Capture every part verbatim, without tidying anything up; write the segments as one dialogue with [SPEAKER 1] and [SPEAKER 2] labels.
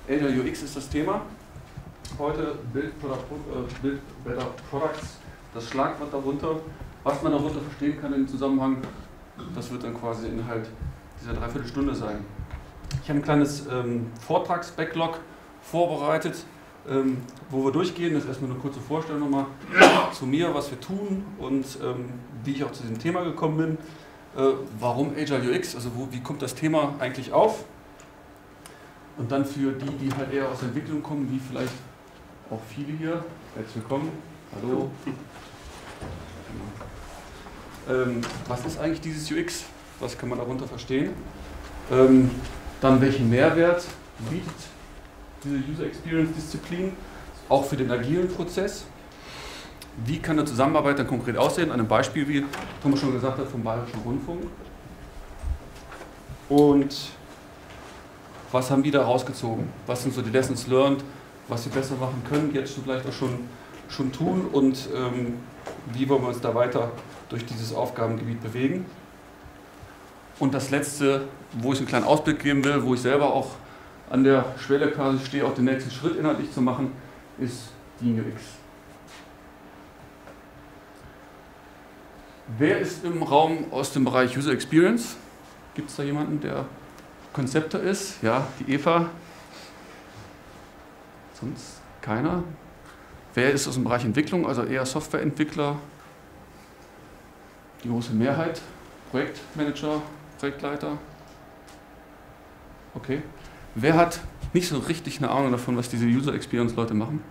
[SPEAKER 1] Agile U X ist das Thema. Heute Build, Product, äh, Build Better Products, das Schlagwort darunter. Was man darunter verstehen kann im Zusammenhang, das wird dann quasi Inhalt dieser Dreiviertelstunde sein. Ich habe ein kleines ähm, Vortrags-Backlog vorbereitet, ähm, wo wir durchgehen. Das ist erstmal eine kurze Vorstellung nochmal zu mir, was wir tun und ähm, wie ich auch zu diesem Thema gekommen bin. Äh, warum Agile U X, also wo, wie kommt das Thema eigentlich auf? Und dann für die, die halt eher aus der Entwicklung kommen, wie vielleicht auch viele hier. Herzlich willkommen. Hallo. Ähm, was ist eigentlich dieses U X? Was kann man darunter verstehen? Ähm, dann welchen Mehrwert bietet diese User Experience Disziplin auch für den agilen Prozess? Wie kann eine Zusammenarbeit dann konkret aussehen? An einem Beispiel, wie Thomas schon gesagt hat, vom Bayerischen Rundfunk. Und was haben wir da rausgezogen? Was sind so die Lessons learned, was wir besser machen können, jetzt vielleicht auch schon, schon tun und ähm, wie wollen wir uns da weiter durch dieses Aufgabengebiet bewegen? Und das Letzte, wo ich einen kleinen Ausblick geben will, wo ich selber auch an der Schwelle quasi stehe, auch den nächsten Schritt inhaltlich zu machen, ist Lean U X. Wer ist im Raum aus dem Bereich User Experience? Gibt es da jemanden, der Konzepter ist? Ja, die Eva. Sonst keiner. Wer ist aus dem Bereich Entwicklung, also eher Softwareentwickler? Die große Mehrheit. Projektmanager, Projektleiter. Okay. Wer hat nicht so richtig eine Ahnung davon, was diese User Experience Leute machen?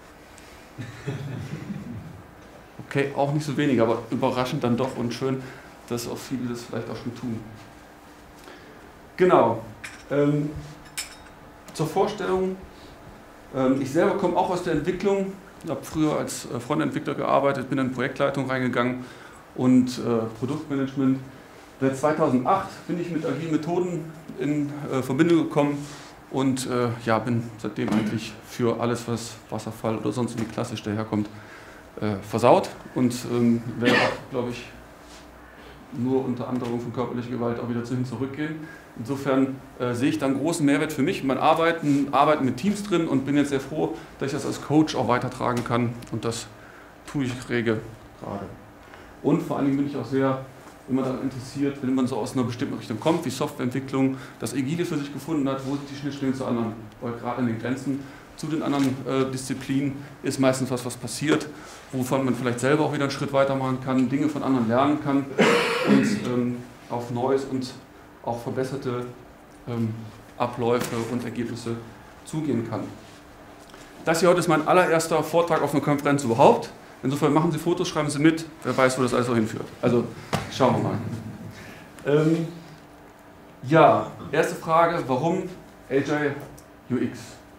[SPEAKER 1] Okay, auch nicht so wenig, aber überraschend dann doch und schön, dass auch viele das vielleicht auch schon tun. Genau. Ähm, zur Vorstellung. Ähm, ich selber komme auch aus der Entwicklung. Ich habe früher als äh, Frontentwickler gearbeitet, bin in Projektleitung reingegangen und äh, Produktmanagement. Seit zweitausendacht bin ich mit agilen Methoden in äh, Verbindung gekommen und äh, ja, bin seitdem eigentlich für alles, was Wasserfall oder sonst wie klassisch daherkommt, äh, versaut und ähm, werde auch, glaube ich, nur unter anderem von körperlicher Gewalt auch wieder zu hin zurückgehen. Insofern äh, sehe ich da einen großen Mehrwert für mich, mein Arbeiten, Arbeiten mit Teams drin und bin jetzt sehr froh, dass ich das als Coach auch weitertragen kann und das tue ich rege gerade. Und vor allen Dingen bin ich auch sehr immer daran interessiert, wenn man so aus einer bestimmten Richtung kommt, wie Softwareentwicklung, das Agile für sich gefunden hat, wo sind die Schnittstellen zu anderen, weil gerade in den Grenzen zu den anderen äh, Disziplinen ist meistens was, was passiert, wovon man vielleicht selber auch wieder einen Schritt weitermachen kann, Dinge von anderen lernen kann und ähm, auf Neues und auch verbesserte ähm, Abläufe und Ergebnisse zugehen kann. Das hier heute ist mein allererster Vortrag auf einer Konferenz überhaupt. Insofern machen Sie Fotos, schreiben Sie mit, wer weiß, wo das alles so hinführt. Also schauen wir mal. Ähm, ja, erste Frage, warum Agile U X?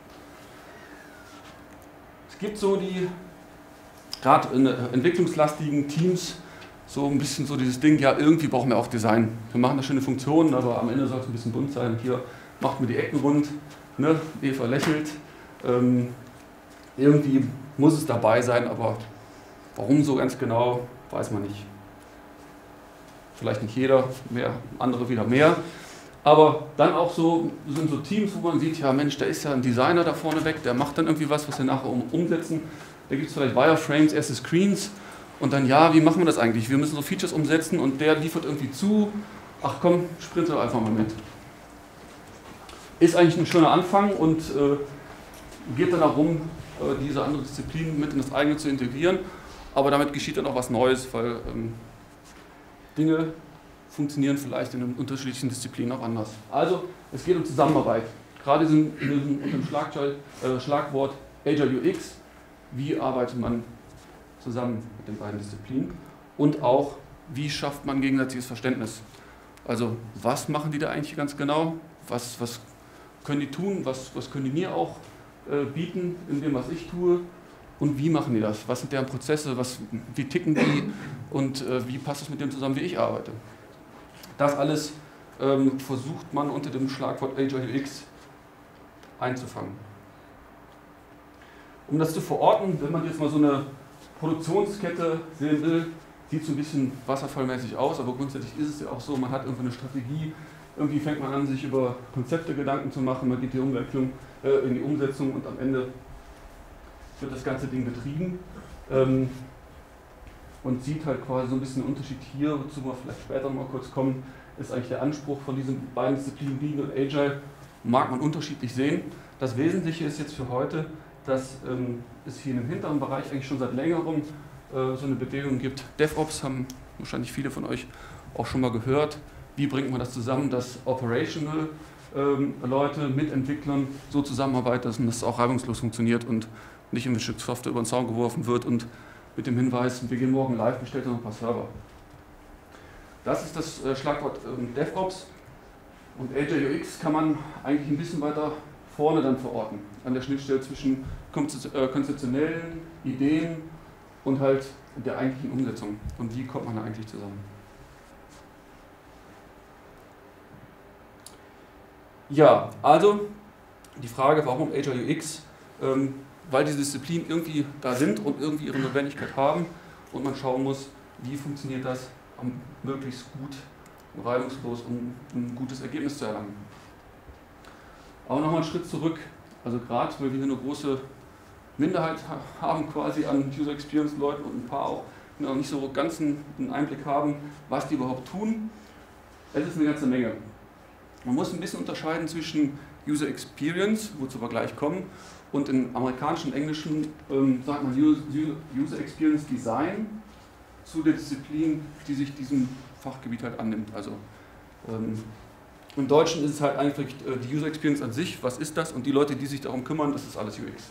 [SPEAKER 1] Es gibt so die, gerade in entwicklungslastigen Teams, so ein bisschen so dieses Ding, ja irgendwie brauchen wir auch Design. Wir machen da schöne Funktionen, aber am Ende soll es ein bisschen bunt sein. Hier macht mir die Ecken rund, ne? Eva lächelt. Ähm, irgendwie muss es dabei sein, aber warum so ganz genau, weiß man nicht. Vielleicht nicht jeder, mehr, andere wieder mehr. Aber dann auch so sind so Teams, wo man sieht, ja Mensch, da ist ja ein Designer da vorne weg, der macht dann irgendwie was, was wir nachher um, umsetzen. Da gibt es vielleicht Wireframes, erste Screens und dann, ja, wie machen wir das eigentlich? Wir müssen so Features umsetzen und der liefert irgendwie zu. Ach komm, sprinte doch einfach mal mit. Ist eigentlich ein schöner Anfang und äh, geht dann darum, äh, diese andere Disziplin mit in das eigene zu integrieren. Aber damit geschieht dann auch was Neues, weil ähm, Dinge funktionieren vielleicht in den unterschiedlichen Disziplinen auch anders. Also, es geht um Zusammenarbeit. Gerade in diesem, unter dem Schlag, äh, Schlagwort Agile U X, wie arbeitet man zusammen mit den beiden Disziplinen und auch, wie schafft man gegenseitiges Verständnis. Also, was machen die da eigentlich ganz genau? Was, was können die tun? Was, was können die mir auch äh, bieten in dem, was ich tue? Und wie machen die das? Was sind deren Prozesse? Was, wie ticken die? Und äh, wie passt es mit dem zusammen, wie ich arbeite? Das alles ähm, versucht man unter dem Schlagwort Agile U X einzufangen. Um das zu verorten, wenn man jetzt mal so eine Produktionskette sehen will, sieht so ein bisschen wasserfallmäßig aus, aber grundsätzlich ist es ja auch so, man hat irgendwie eine Strategie, Irgendwie fängt man an, sich über Konzepte Gedanken zu machen, man geht die Umwicklung, äh, in die Umsetzung und am Ende wird das ganze Ding betrieben. Ähm, und sieht halt quasi so ein bisschen den Unterschied hier, wozu wir vielleicht später noch mal kurz kommen, ist eigentlich der Anspruch von diesen beiden Disziplinen, Lean und Agile, mag man unterschiedlich sehen. Das Wesentliche ist jetzt für heute, dass ähm, es hier im hinteren Bereich eigentlich schon seit längerem äh, so eine Bewegung gibt. DevOps haben wahrscheinlich viele von euch auch schon mal gehört. Wie bringt man das zusammen, dass Operational ähm, Leute mit Entwicklern so zusammenarbeiten, dass das auch reibungslos funktioniert und nicht ein Stück Software über den Zaun geworfen wird und mit dem Hinweis, wir gehen morgen live, bestellt noch ein paar Server. Das ist das äh, Schlagwort ähm, DevOps und Agile U X kann man eigentlich ein bisschen weiter vorne dann verorten, an der Schnittstelle zwischen konzeptionellen Ideen und halt der eigentlichen Umsetzung. Und wie kommt man da eigentlich zusammen? Ja, also die Frage, warum Agile U X? Ähm, weil diese Disziplinen irgendwie da sind und irgendwie ihre Notwendigkeit haben und man schauen muss, wie funktioniert das um möglichst gut und reibungslos, um ein gutes Ergebnis zu erlangen. Aber nochmal einen Schritt zurück, also gerade weil wir hier eine große Minderheit haben quasi an User Experience Leuten und ein paar auch, die noch nicht so ganz einen Einblick haben, was die überhaupt tun. Es ist eine ganze Menge. Man muss ein bisschen unterscheiden zwischen User Experience, wozu wir gleich kommen, und im amerikanischen und englischen ähm, sagt man User Experience Design zu der Disziplin, die sich diesem Fachgebiet halt annimmt. Also ähm, im Deutschen ist es halt einfach äh, die User Experience an sich, was ist das? Und die Leute, die sich darum kümmern, das ist alles U X.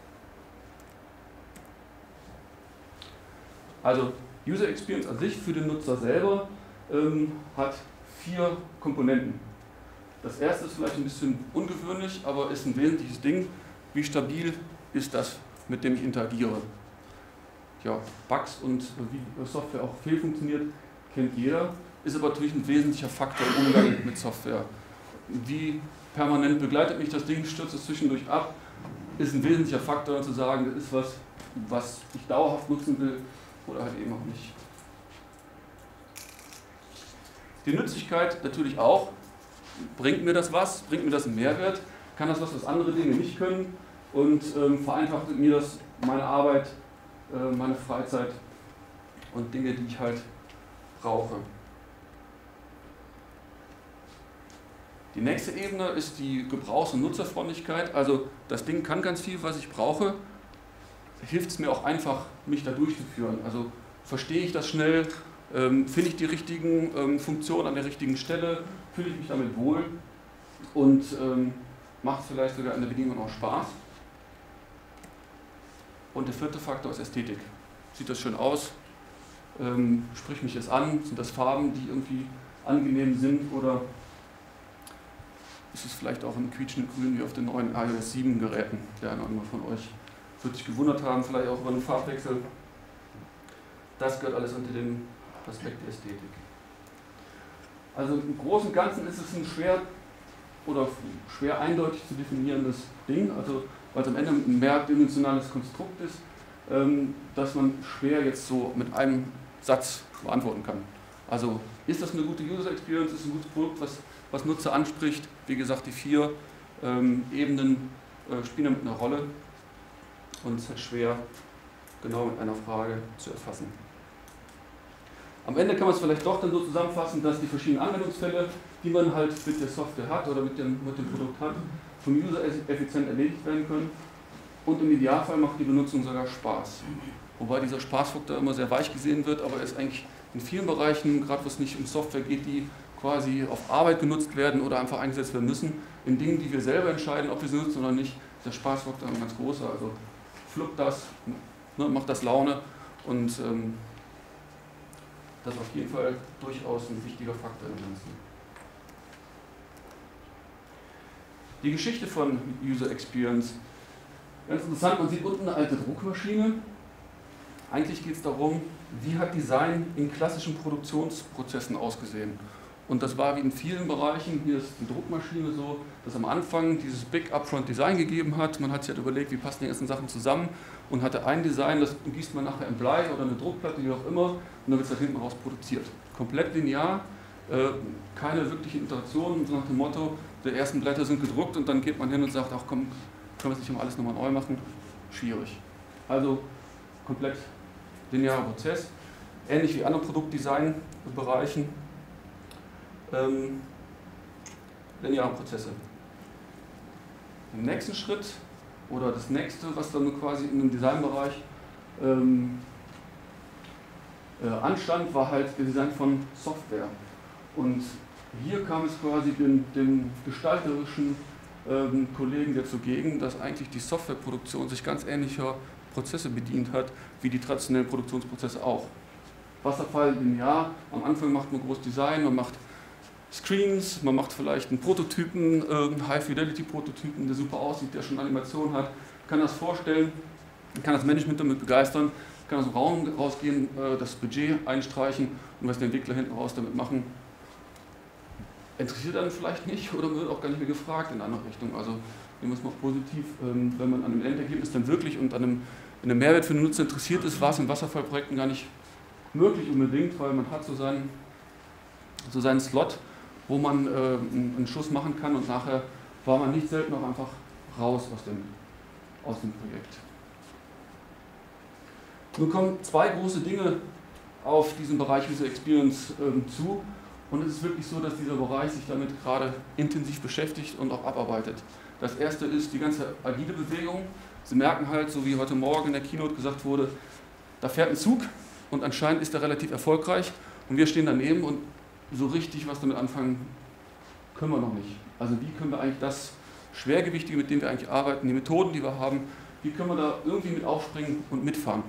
[SPEAKER 1] Also User Experience an sich für den Nutzer selber ähm, hat vier Komponenten. Das erste ist vielleicht ein bisschen ungewöhnlich, aber ist ein wesentliches Ding. Wie stabil ist das, mit dem ich interagiere? Ja, Bugs und wie Software auch fehlfunktioniert, kennt jeder, ist aber natürlich ein wesentlicher Faktor im Umgang mit Software. Wie permanent begleitet mich das Ding, stürzt es zwischendurch ab, ist ein wesentlicher Faktor zu sagen, das ist was, was ich dauerhaft nutzen will oder halt eben auch nicht. Die Nützlichkeit natürlich auch. Bringt mir das was? Bringt mir das einen Mehrwert? Kann das was, was andere Dinge nicht können? Und ähm, vereinfacht mir das meine Arbeit, äh, meine Freizeit und Dinge, die ich halt brauche. Die nächste Ebene ist die Gebrauchs- und Nutzerfreundlichkeit. Also das Ding kann ganz viel, was ich brauche. Hilft es mir auch einfach, mich da durchzuführen. Also verstehe ich das schnell? Ähm, finde ich die richtigen ähm, Funktionen an der richtigen Stelle? Fühle ich mich damit wohl? Und ähm, macht vielleicht sogar in der Bedienung auch Spaß. Und der vierte Faktor ist Ästhetik. Sieht das schön aus? Ähm, spricht mich das an? Sind das Farben, die irgendwie angenehm sind? Oder ist es vielleicht auch ein quietschenden Grün wie auf den neuen i O S sieben Geräten? Der eine oder andere von euch wird sich gewundert haben, vielleicht auch über einen Farbwechsel. Das gehört alles unter den Aspekt der Ästhetik. Also im Großen und Ganzen ist es ein schwer oder schwer eindeutig zu definierendes Ding, also weil es am Ende ein mehrdimensionales Konstrukt ist, ähm, das man schwer jetzt so mit einem Satz beantworten kann. Also ist das eine gute User Experience, ist ein gutes Produkt, was, was Nutzer anspricht? Wie gesagt, die vier ähm, Ebenen äh, spielen damit eine Rolle und es ist halt schwer genau mit einer Frage zu erfassen. Am Ende kann man es vielleicht doch dann so zusammenfassen, dass die verschiedenen Anwendungsfälle, die man halt mit der Software hat oder mit dem, mit dem Produkt hat, vom User effizient erledigt werden können und im Idealfall macht die Benutzung sogar Spaß. Wobei dieser Spaßfaktor immer sehr weich gesehen wird, aber er ist eigentlich in vielen Bereichen, gerade wo es nicht um Software geht, die quasi auf Arbeit genutzt werden oder einfach eingesetzt werden müssen, in Dingen, die wir selber entscheiden, ob wir sie nutzen oder nicht, ist der Spaßfaktor ein ganz großer. Also fluppt das, ne, macht das Laune und ähm, das ist auf jeden Fall durchaus ein wichtiger Faktor im Ganzen. Die Geschichte von User Experience. Ganz interessant, man sieht unten eine alte Druckmaschine. Eigentlich geht es darum, wie hat Design in klassischen Produktionsprozessen ausgesehen. Und das war wie in vielen Bereichen, hier ist die Druckmaschine so, dass am Anfang dieses Big Upfront Design gegeben hat. Man hat sich halt überlegt, wie passen die ganzen Sachen zusammen und hatte ein Design, das gießt man nachher in Blei oder eine Druckplatte, wie auch immer, und dann wird es halt hinten raus produziert. Komplett linear, Äh, keine wirkliche Interaktion, so nach dem Motto, die ersten Blätter sind gedruckt und dann geht man hin und sagt, ach komm, können wir es nicht mal alles nochmal neu machen? Schwierig. Also komplett linearer Prozess, ähnlich wie andere Produktdesign-Bereichen, ähm, lineare Prozesse. Im nächsten Schritt oder das nächste, was dann quasi in dem Designbereich ähm, äh, anstand, war halt das Design von Software. Und hier kam es quasi den, den gestalterischen ähm, Kollegen der zugegen, dass eigentlich die Softwareproduktion sich ganz ähnlicher Prozesse bedient hat, wie die traditionellen Produktionsprozesse auch. Wasserfall, linear, am Anfang macht man groß Design, man macht Screens, man macht vielleicht einen Prototypen, äh, High-Fidelity-Prototypen, der super aussieht, der schon Animation hat, kann das vorstellen, kann das Management damit begeistern, kann aus dem Raum rausgehen, äh, das Budget einstreichen und was der Entwickler hinten raus damit machen, interessiert einen vielleicht nicht oder man wird auch gar nicht mehr gefragt in eine andere Richtung. Also nehmen wir es mal positiv, ähm, wenn man an einem Endergebnis dann wirklich und an einem, an einem Mehrwert für den Nutzer interessiert ist, war es in Wasserfallprojekten gar nicht möglich unbedingt, weil man hat so seinen, so seinen Slot, wo man äh, einen Schuss machen kann und nachher war man nicht selten auch einfach raus aus dem, aus dem Projekt. Nun kommen zwei große Dinge auf diesen Bereich User Experience äh, zu und es ist wirklich so, dass dieser Bereich sich damit gerade intensiv beschäftigt und auch abarbeitet. Das erste ist die ganze agile Bewegung. Sie merken halt, so wie heute Morgen in der Keynote gesagt wurde, da fährt ein Zug und anscheinend ist er relativ erfolgreich und wir stehen daneben und so richtig was damit anfangen können wir noch nicht. Also wie können wir eigentlich das Schwergewichtige, mit dem wir eigentlich arbeiten, die Methoden, die wir haben, wie können wir da irgendwie mit aufspringen und mitfahren.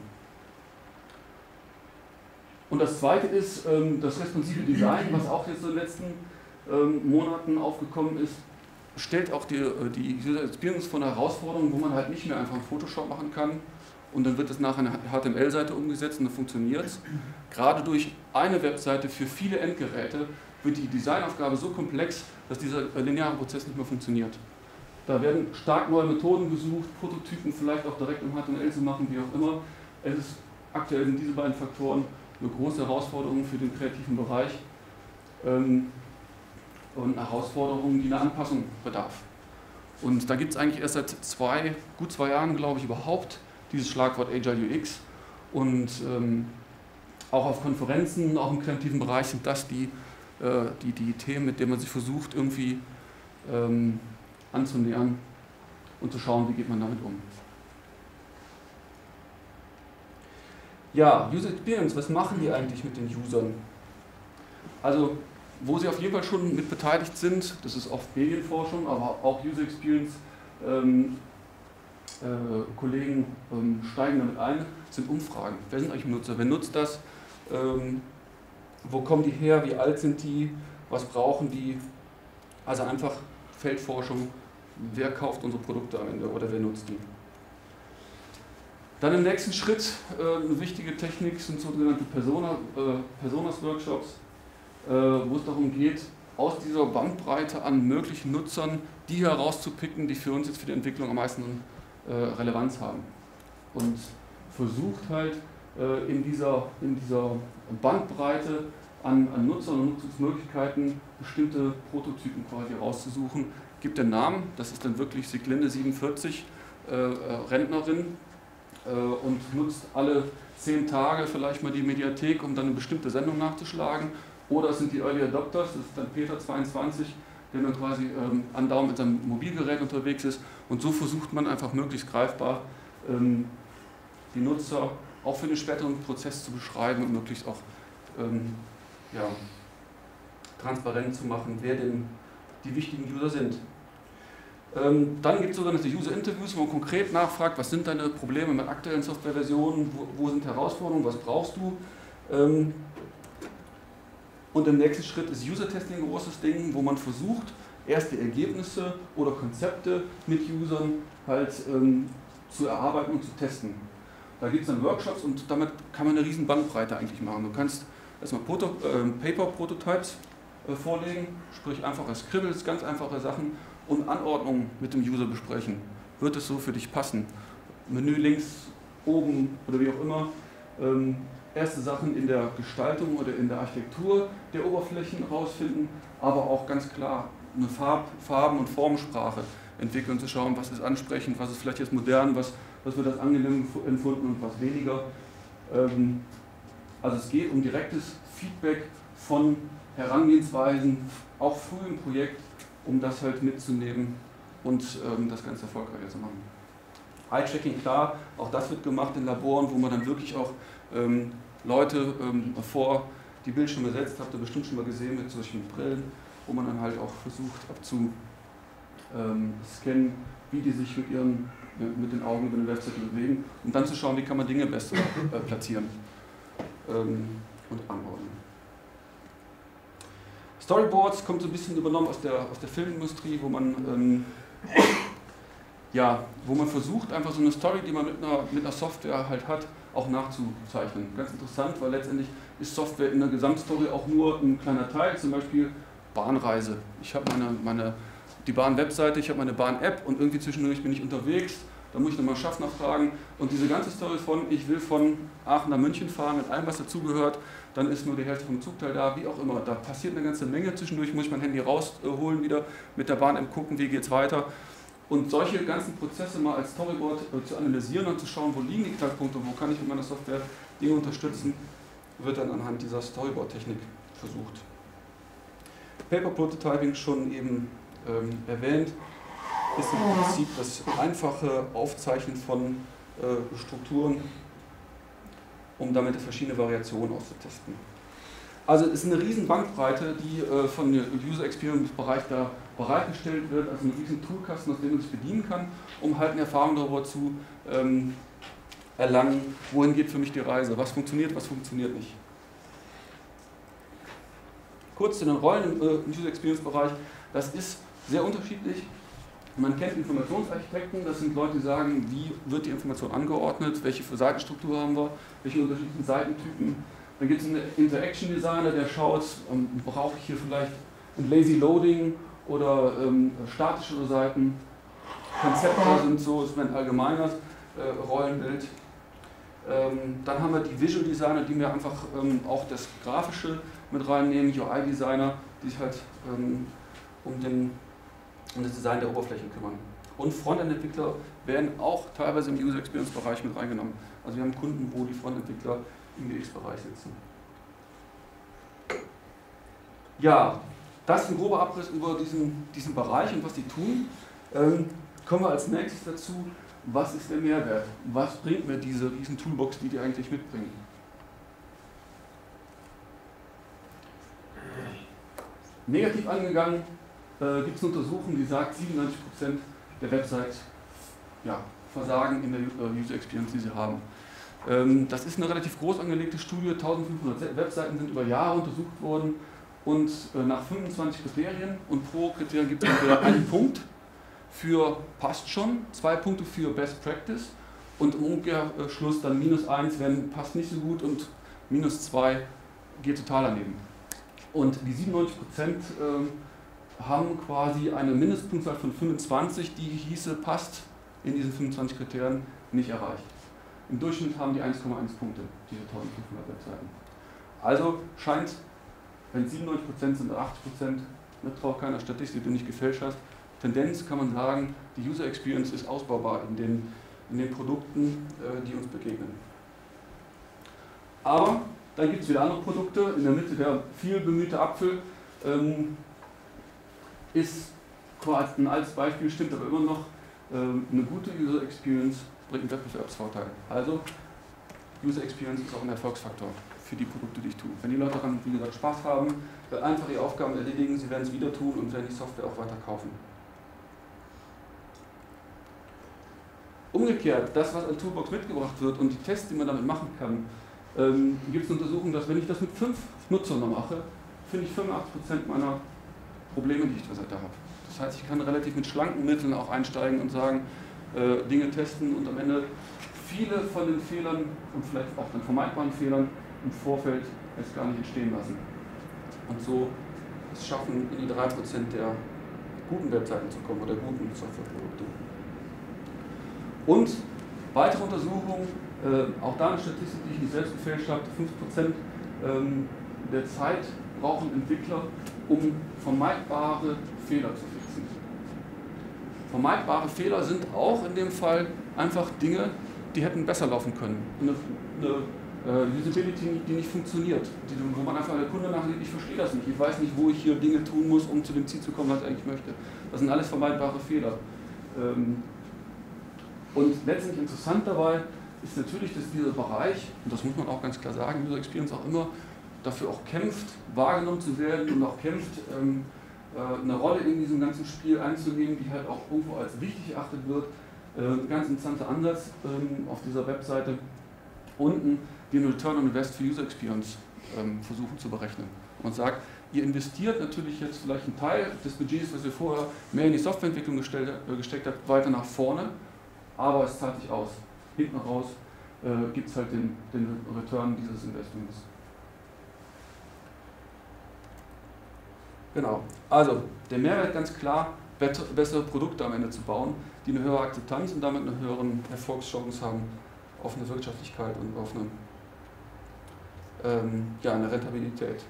[SPEAKER 1] Und das zweite ist ähm, das responsive Design, was auch jetzt in den letzten ähm, Monaten aufgekommen ist, stellt auch die, die User Experience vor eine Herausforderung, wo man halt nicht mehr einfach einen Photoshop machen kann und dann wird das nachher eine H T M L-Seite umgesetzt und dann funktioniert es. Gerade durch eine Webseite für viele Endgeräte wird die Designaufgabe so komplex, dass dieser lineare Prozess nicht mehr funktioniert. Da werden stark neue Methoden gesucht, Prototypen vielleicht auch direkt im H T M L zu machen, wie auch immer. Es ist, aktuell sind diese beiden Faktoren eine große Herausforderung für den kreativen Bereich ähm, und eine Herausforderung, die eine Anpassung bedarf. Und da gibt es eigentlich erst seit zwei, gut zwei Jahren, glaube ich, überhaupt dieses Schlagwort Agile U X und ähm, auch auf Konferenzen, auch im kreativen Bereich sind das die, äh, die, die Themen, mit denen man sich versucht irgendwie ähm, anzunähern und zu schauen, wie geht man damit um. Ja, User Experience, was machen die eigentlich mit den Usern? Also, wo sie auf jeden Fall schon mit beteiligt sind, das ist oft Medienforschung, aber auch User Experience, ähm, äh, Kollegen ähm, steigen damit ein, sind Umfragen. Wer sind eigentlich Nutzer? Wer nutzt das? Ähm, wo kommen die her? Wie alt sind die? Was brauchen die? Also einfach Feldforschung. Wer kauft unsere Produkte am Ende oder wer nutzt die? Dann im nächsten Schritt äh, eine wichtige Technik sind sogenannte Persona, äh, Personas-Workshops, äh, wo es darum geht, aus dieser Bandbreite an möglichen Nutzern die herauszupicken, die für uns jetzt für die Entwicklung am meisten äh, Relevanz haben. Und versucht halt äh, in, dieser, in dieser Bandbreite an, an Nutzern und Nutzungsmöglichkeiten bestimmte Prototypen quasi rauszusuchen. Gibt den Namen, das ist dann wirklich Sieglinde siebenundvierzig, äh, äh, Rentnerin, und nutzt alle zehn Tage vielleicht mal die Mediathek, um dann eine bestimmte Sendung nachzuschlagen. Oder es sind die Early Adopters, das ist dann Peter zweiundzwanzig, der dann quasi ähm, andauernd mit seinem Mobilgerät unterwegs ist. Und so versucht man einfach möglichst greifbar ähm, die Nutzer auch für den späteren Prozess zu beschreiben und möglichst auch ähm, ja, transparent zu machen, wer denn die wichtigen User sind. Ähm, dann gibt es sogenannte User-Interviews, wo man konkret nachfragt, was sind deine Probleme mit aktuellen Softwareversionen, wo, wo sind Herausforderungen, was brauchst du. Ähm, und im nächsten Schritt ist User-Testing ein großes Ding, wo man versucht, erste Ergebnisse oder Konzepte mit Usern halt ähm, zu erarbeiten und zu testen. Da gibt es dann Workshops und damit kann man eine riesen Bandbreite eigentlich machen. Du kannst erstmal Proto äh, Paper-Prototypes äh, vorlegen, sprich einfache Scribbles, ganz einfache Sachen, und Anordnungen mit dem User besprechen. Wird es so für dich passen? Menü links, oben oder wie auch immer. Ähm, erste Sachen in der Gestaltung oder in der Architektur der Oberflächen herausfinden, aber auch ganz klar eine Farb, Farben- und Formensprache entwickeln, zu schauen, was ist ansprechend, was ist vielleicht jetzt modern, was, was wird als angenehm empfunden und was weniger. Ähm, also es geht um direktes Feedback von Herangehensweisen, auch früh im Projekt, um das halt mitzunehmen und ähm, das Ganze erfolgreicher zu machen. Eye-Tracking, klar, auch das wird gemacht in Laboren, wo man dann wirklich auch ähm, Leute ähm, vor die Bildschirme setzt, habt ihr bestimmt schon mal gesehen mit solchen Brillen, wo man dann halt auch versucht abzuscannen, ähm, wie die sich mit, ihren, mit den Augen über eine Webseite bewegen, um dann zu schauen, wie kann man Dinge besser äh, platzieren ähm, und anordnen. Storyboards kommt so ein bisschen übernommen aus der, aus der Filmindustrie, wo man, ähm, ja, wo man versucht, einfach so eine Story, die man mit einer, mit einer Software halt hat, auch nachzuzeichnen. Ganz interessant, weil letztendlich ist Software in der Gesamtstory auch nur ein kleiner Teil, zum Beispiel Bahnreise. Ich habe meine, meine, die Bahn-Webseite, ich habe meine Bahn-App und irgendwie zwischendurch bin ich unterwegs, da muss ich nochmal Schaffner fragen und diese ganze Story von, ich will von Aachen nach München fahren mit allem, was dazugehört, dann ist nur die Hälfte vom Zugteil da, wie auch immer. Da passiert eine ganze Menge, zwischendurch muss ich mein Handy rausholen wieder, mit der Bahn-App gucken, wie geht es weiter. Und solche ganzen Prozesse mal als Storyboard äh, zu analysieren und zu schauen, wo liegen die Knackpunkte, wo kann ich mit meiner Software Dinge unterstützen, wird dann anhand dieser Storyboard-Technik versucht. Paper Prototyping schon eben ähm, erwähnt, ist im Prinzip das einfache Aufzeichnen von äh, Strukturen, um damit verschiedene Variationen auszutesten. Also es ist eine riesen Bandbreite, die äh, von dem User Experience Bereich da bereitgestellt wird, also ein riesen Toolkasten, aus dem man sich bedienen kann, um halt eine Erfahrung darüber zu ähm, erlangen, wohin geht für mich die Reise, was funktioniert, was funktioniert nicht. Kurz zu den Rollen im, äh, im User Experience Bereich, das ist sehr unterschiedlich. Man kennt Informationsarchitekten, das sind Leute, die sagen, wie wird die Information angeordnet, welche für Seitenstruktur haben wir, welche unterschiedlichen Seitentypen. Dann gibt es einen Interaction Designer, der schaut, ähm, brauche ich hier vielleicht ein Lazy Loading oder ähm, statische Seiten. Konzepte sind so, ist ein allgemeines äh, Rollenbild. Ähm, dann haben wir die Visual Designer, die mir einfach ähm, auch das Grafische mit reinnehmen, U I Designer, die sich halt ähm, um, den, um das Design der Oberflächen kümmern. Und Frontend-Entwickler werden auch teilweise im User Experience Bereich mit reingenommen. Also wir haben Kunden, wo die Frontend-Entwickler im U X-Bereich sitzen. Ja, das ist ein grober Abriss über diesen, diesen Bereich und was die tun. Ähm, kommen wir als nächstes dazu, was ist der Mehrwert? Was bringt mir diese riesen Toolbox, die die eigentlich mitbringen? Negativ angegangen äh, gibt es eine Untersuchung, die sagt, siebenundneunzig Prozent der Websites ja, versagen in der äh, User Experience, die sie haben. Ähm, das ist eine relativ groß angelegte Studie, eintausendfünfhundert Webseiten sind über Jahre untersucht worden und äh, nach fünfundzwanzig Kriterien und pro Kriterium gibt es entweder einen Punkt für passt schon, zwei Punkte für Best Practice und im Umkehrschluss dann minus eins, wenn passt nicht so gut und minus zwei geht total daneben. Und die siebenundneunzig Prozent äh, haben quasi eine Mindestpunktzahl von fünfundzwanzig, die hieße passt in diesen fünfundzwanzig Kriterien nicht erreicht. Im Durchschnitt haben die eins Komma eins Punkte, diese eintausendfünfhundert Webseiten. Also scheint, wenn es siebenundneunzig Prozent sind oder achtzig Prozent, ne, traut keiner Statistik, die du nicht gefälscht hast. Tendenz kann man sagen, die User Experience ist ausbaubar in den, in den Produkten, äh, die uns begegnen. Aber dann gibt es wieder andere Produkte. In der Mitte der viel bemühte Apfel ähm, ist quasi ein altes Beispiel, stimmt aber immer noch, ähm, eine gute User Experience bringt einen Wettbewerbsvorteil. Also User Experience ist auch ein Erfolgsfaktor für die Produkte, die ich tue. Wenn die Leute daran, wie gesagt, Spaß haben, einfach ihre Aufgaben erledigen, sie werden es wieder tun und werden die Software auch weiter kaufen. Umgekehrt, das, was als Toolbox mitgebracht wird und die Tests, die man damit machen kann, ähm, gibt es eine Untersuchung, dass wenn ich das mit fünf Nutzern mache, finde ich fünfundachtzig Prozent meiner Probleme, die ich da habe. Das heißt, ich kann relativ mit schlanken Mitteln auch einsteigen und sagen, äh, Dinge testen und am Ende viele von den Fehlern und vielleicht auch den vermeidbaren Fehlern im Vorfeld erst gar nicht entstehen lassen. Und so es schaffen, in die drei Prozent der guten Webseiten zu kommen oder guten Softwareprodukte. Und weitere Untersuchungen Äh, auch da eine Statistik, die ich nicht selbst gefälscht habe, fünf Prozent ähm, der Zeit brauchen Entwickler, um vermeidbare Fehler zu fixen. Vermeidbare Fehler sind auch in dem Fall einfach Dinge, die hätten besser laufen können. Eine, eine äh, Usability, die nicht funktioniert, die, wo man einfach der Kunde nachsieht, ich verstehe das nicht, ich weiß nicht, wo ich hier Dinge tun muss, um zu dem Ziel zu kommen, was ich eigentlich möchte. Das sind alles vermeidbare Fehler. Ähm, und letztendlich interessant dabei ist natürlich, dass dieser Bereich, und das muss man auch ganz klar sagen, User Experience auch immer dafür auch kämpft, wahrgenommen zu werden und auch kämpft, ähm, äh, eine Rolle in diesem ganzen Spiel einzunehmen, die halt auch irgendwo als wichtig erachtet wird. Äh, ein ganz interessanter Ansatz ähm, auf dieser Webseite. Unten den Return on Invest für User Experience ähm, versuchen zu berechnen. Und sagt, ihr investiert natürlich jetzt vielleicht einen Teil des Budgets, was ihr vorher mehr in die Softwareentwicklung gestellt, äh, gesteckt habt, weiter nach vorne, aber es zahlt sich aus. Hinten raus äh, gibt es halt den, den Return dieses Investments. Genau, also der Mehrwert ganz klar, bessere Produkte am Ende zu bauen, die eine höhere Akzeptanz und damit eine höhere Erfolgschance haben auf eine Wirtschaftlichkeit und auf eine, ähm, ja, eine Rentabilität.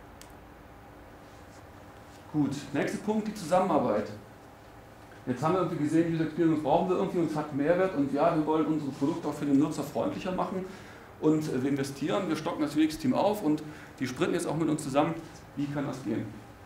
[SPEAKER 1] Gut, nächster Punkt, die Zusammenarbeit. Jetzt haben wir irgendwie gesehen, User Experience brauchen wir irgendwie und es hat Mehrwert und ja, wir wollen unsere Produkte auch für den Nutzer freundlicher machen und wir investieren, wir stocken das U X-Team auf und die sprinten jetzt auch mit uns zusammen. Wie kann das gehen?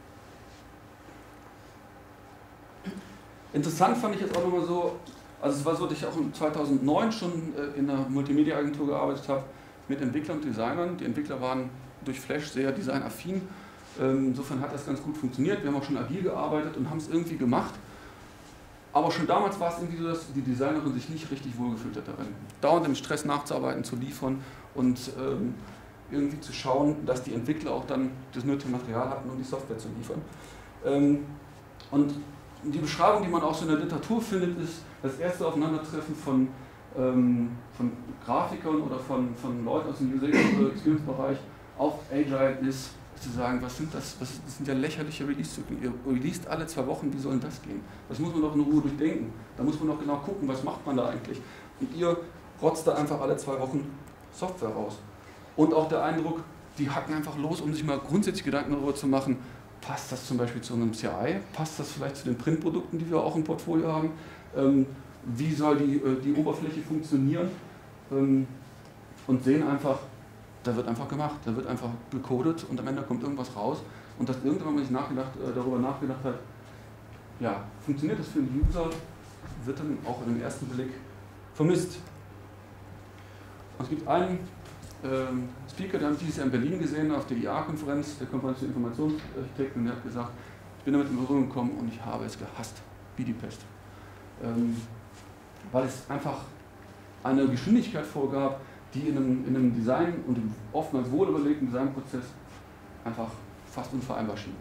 [SPEAKER 1] Interessant fand ich jetzt auch nochmal so, also es war so, dass ich auch zweitausendneun schon in einer Multimedia-Agentur gearbeitet habe mit Entwicklern und Designern. Die Entwickler waren durch Flash sehr designaffin. Insofern hat das ganz gut funktioniert. Wir haben auch schon agil gearbeitet und haben es irgendwie gemacht. Aber schon damals war es irgendwie so, dass die Designerin sich nicht richtig wohlgefühlt hat darin. Dauernd im Stress nachzuarbeiten, zu liefern und ähm, irgendwie zu schauen, dass die Entwickler auch dann das nötige Material hatten, um die Software zu liefern. Ähm, und die Beschreibung, die man auch so in der Literatur findet, ist das erste Aufeinandertreffen von, ähm, von Grafikern oder von, von Leuten aus dem User Experience-Bereich auf Agile ist, zu sagen, was sind das? Was, das sind ja lächerliche Release-Zyklen. Ihr released alle zwei Wochen, wie soll denn das gehen? Das muss man doch in Ruhe durchdenken. Da muss man doch genau gucken, was macht man da eigentlich. Und ihr rotzt da einfach alle zwei Wochen Software raus. Und auch der Eindruck, die hacken einfach los, um sich mal grundsätzlich Gedanken darüber zu machen, passt das zum Beispiel zu einem C I? Passt das vielleicht zu den Printprodukten, die wir auch im Portfolio haben? Ähm, wie soll die, äh, die Oberfläche funktionieren? Ähm, und sehen einfach, da wird einfach gemacht, da wird einfach gecodet und am Ende kommt irgendwas raus. Und dass irgendwann man sich nachgedacht, äh, darüber nachgedacht hat, ja, funktioniert das für den User, wird dann auch im ersten Blick vermisst. Und es gibt einen ähm, Speaker, der haben dieses Jahr in Berlin gesehen, auf der I A-Konferenz, der Konferenz für Informationsarchitekten, und der hat gesagt, ich bin damit in Berührung gekommen und ich habe es gehasst, wie die Pest. Ähm, weil es einfach eine Geschwindigkeit vorgab, die in einem, in einem Design und im oftmals wohlüberlegten Designprozess einfach fast unvereinbar schien.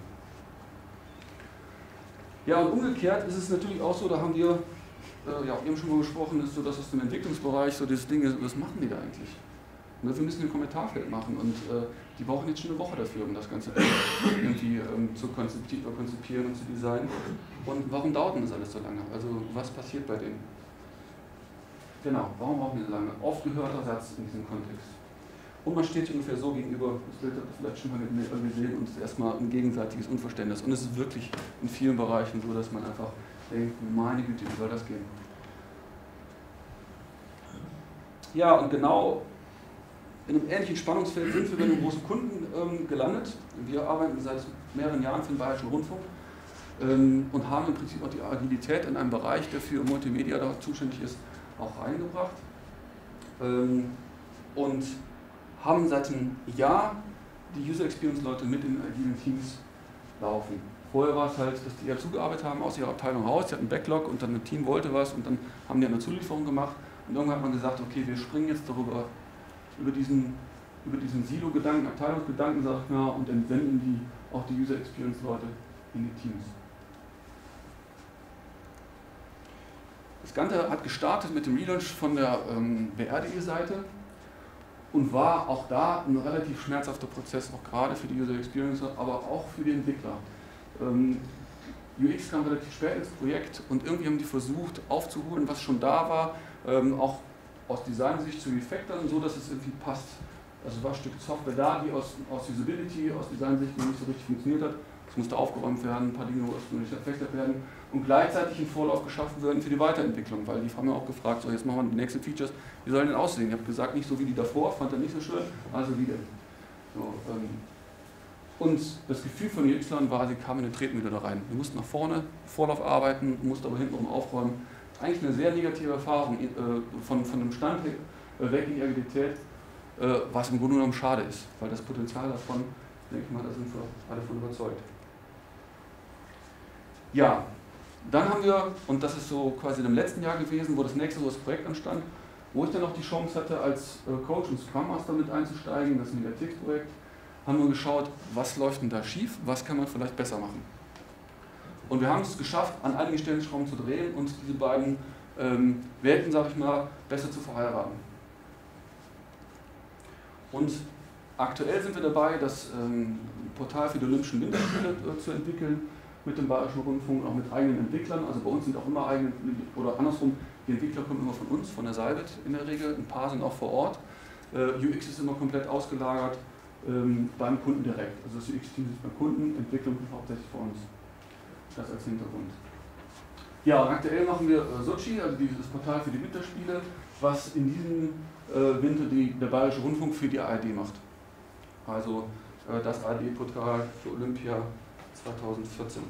[SPEAKER 1] Ja, und umgekehrt ist es natürlich auch so, da haben wir äh, ja auch eben schon mal gesprochen, ist so, dass aus dem Entwicklungsbereich so dieses Ding ist, was machen die da eigentlich? Und wir müssen ein Kommentarfeld machen und äh, die brauchen jetzt schon eine Woche dafür, um das Ganze irgendwie ähm, zu konzipieren und zu designen. Und warum dauert denn das alles so lange? Also was passiert bei denen? Genau, warum brauchen wir so lange? Oft gehörter Satz in diesem Kontext. Und man steht sich ungefähr so gegenüber, das Bild habt ihr vielleicht schon mal gesehen, und es ist erstmal ein gegenseitiges Unverständnis. Und es ist wirklich in vielen Bereichen so, dass man einfach denkt, meine Güte, wie soll das gehen? Ja, und genau in einem ähnlichen Spannungsfeld sind wir bei einem großen Kunden ähm, gelandet. Wir arbeiten seit mehreren Jahren für den Bayerischen Rundfunk ähm, und haben im Prinzip auch die Agilität in einem Bereich, der für Multimedia da zuständig ist, auch reingebracht. Ähm, und haben seit einem Jahr die User Experience Leute mit in agilen Teams laufen. Vorher war es halt, dass die ja zugearbeitet haben aus ihrer Abteilung raus, die hatten einen Backlog und dann ein Team wollte was und dann haben die eine Zulieferung gemacht und irgendwann hat man gesagt, okay, wir springen jetzt darüber, über diesen, über diesen Silo-Gedanken, Abteilungsgedanken, sagt man, und entsenden die auch die User Experience Leute in die Teams. Das Ganze hat gestartet mit dem Relaunch von der ähm, B R D E-Seite und war auch da ein relativ schmerzhafter Prozess, auch gerade für die User Experience, aber auch für die Entwickler. Ähm, U X kam relativ spät ins Projekt und irgendwie haben die versucht aufzuholen, was schon da war, ähm, auch aus Design-Sicht zu Refactoren, so dass es irgendwie passt. Also war ein Stück Software da, die aus, aus Usability, aus Design-Sicht noch nicht so richtig funktioniert hat. Es musste aufgeräumt werden, ein paar Dinge mussten nicht verfechtet werden und gleichzeitig ein Vorlauf geschaffen werden für die Weiterentwicklung, weil die haben ja auch gefragt, so jetzt machen wir die nächsten Features, wie sollen denn aussehen? Ich habe gesagt, nicht so wie die davor, fand er nicht so schön, also wie denn? So, ähm, und das Gefühl von U X-Lern war, sie kamen in den Tretmühle da rein. Wir mussten nach vorne, Vorlauf arbeiten, mussten aber hintenrum aufräumen. Eigentlich eine sehr negative Erfahrung äh, von, von dem Stand weg, äh, weg in die Agilität, äh, was im Grunde genommen schade ist, weil das Potenzial davon, denke ich mal, da sind wir alle von überzeugt. Ja, dann haben wir, und das ist so quasi im letzten Jahr gewesen, wo das nächste so das Projekt anstand, wo ich dann noch die Chance hatte, als äh, Coach und Scrum Master mit einzusteigen, das Mediathek-Projekt, haben wir geschaut, was läuft denn da schief, was kann man vielleicht besser machen. Und wir haben es geschafft, an einigen Stellen Schrauben zu drehen und diese beiden ähm, Welten, sage ich mal, besser zu verheiraten. Und aktuell sind wir dabei, das ähm, Portal für die Olympischen Winterspiele äh, zu entwickeln, mit dem Bayerischen Rundfunk, auch mit eigenen Entwicklern. Also bei uns sind auch immer eigene, oder andersrum, die Entwickler kommen immer von uns, von der Seibit in der Regel, ein paar sind auch vor Ort. Äh, U X ist immer komplett ausgelagert ähm, beim Kunden direkt. Also das U X-Team sitzt beim Kunden, Entwicklung hauptsächlich vor uns. Das als Hintergrund. Ja, und aktuell machen wir äh, Sochi, also dieses Portal für die Winterspiele, was in diesem äh, Winter die, der Bayerische Rundfunk für die A R D macht. Also äh, das A R D-Portal für Olympia zweitausendvierzehn.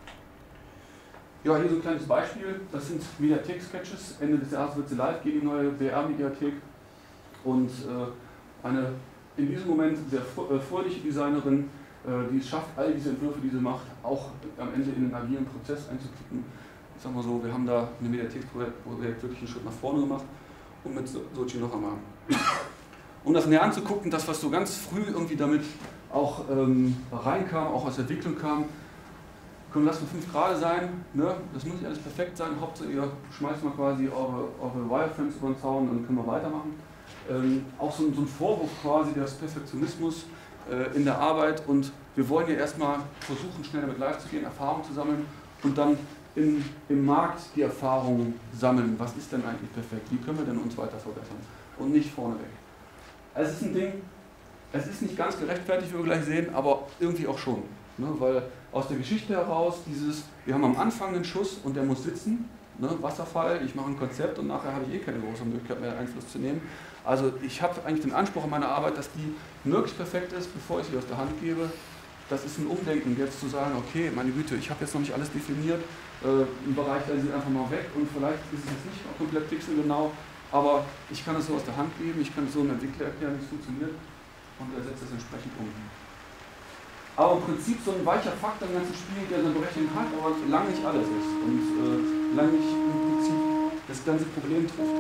[SPEAKER 1] Ja, hier so ein kleines Beispiel. Das sind Mediathek-Sketches. Ende des Jahres wird sie live gehen, die neue B R-Mediathek. Und äh, eine in diesem Moment sehr fröhliche Designerin, die es schafft, all diese Entwürfe, die sie macht, auch am Ende in den agilen Prozess einzuklicken. Ich sag mal so, wir haben da eine Mediathek-Projekt wirklich einen Schritt nach vorne gemacht und mit Sochi noch einmal. Um das näher anzugucken, das was so ganz früh irgendwie damit auch ähm, reinkam, auch aus der Entwicklung kam, können lassen wir fünf Grad sein, ne? Das muss nicht alles perfekt sein, Hauptsache ihr schmeißt mal quasi eure, eure Wireframes über den Zaun, dann können wir weitermachen. Ähm, auch so, so ein Vorwurf quasi des Perfektionismus äh, in der Arbeit und wir wollen ja erstmal versuchen, schnell damit live zu gehen, Erfahrung zu sammeln und dann in, im Markt die Erfahrung sammeln, was ist denn eigentlich perfekt, wie können wir denn uns weiter verbessern und nicht vorneweg. Also es ist ein Ding, es ist nicht ganz gerechtfertigt, wie wir gleich sehen, aber irgendwie auch schon. Ne? Weil aus der Geschichte heraus dieses, wir haben am Anfang einen Schuss und der muss sitzen, ne? Wasserfall, ich mache ein Konzept und nachher habe ich eh keine große Möglichkeit mehr Einfluss zu nehmen. Also ich habe eigentlich den Anspruch an meine Arbeit, dass die möglichst perfekt ist, bevor ich sie aus der Hand gebe. Das ist ein Umdenken, jetzt zu sagen, okay, meine Güte, ich habe jetzt noch nicht alles definiert, äh, im Bereich lasse ich einfach mal weg und vielleicht ist es jetzt nicht komplett pixelgenau, aber ich kann es so aus der Hand geben, ich kann es so einem Entwickler erklären, wie es funktioniert und er setzt das entsprechend um. Aber im Prinzip so ein weicher Faktor im ganzen Spiel, der seine Berechnung hat, aber lange nicht alles ist und äh, lange nicht im Prinzip das ganze Problem trifft.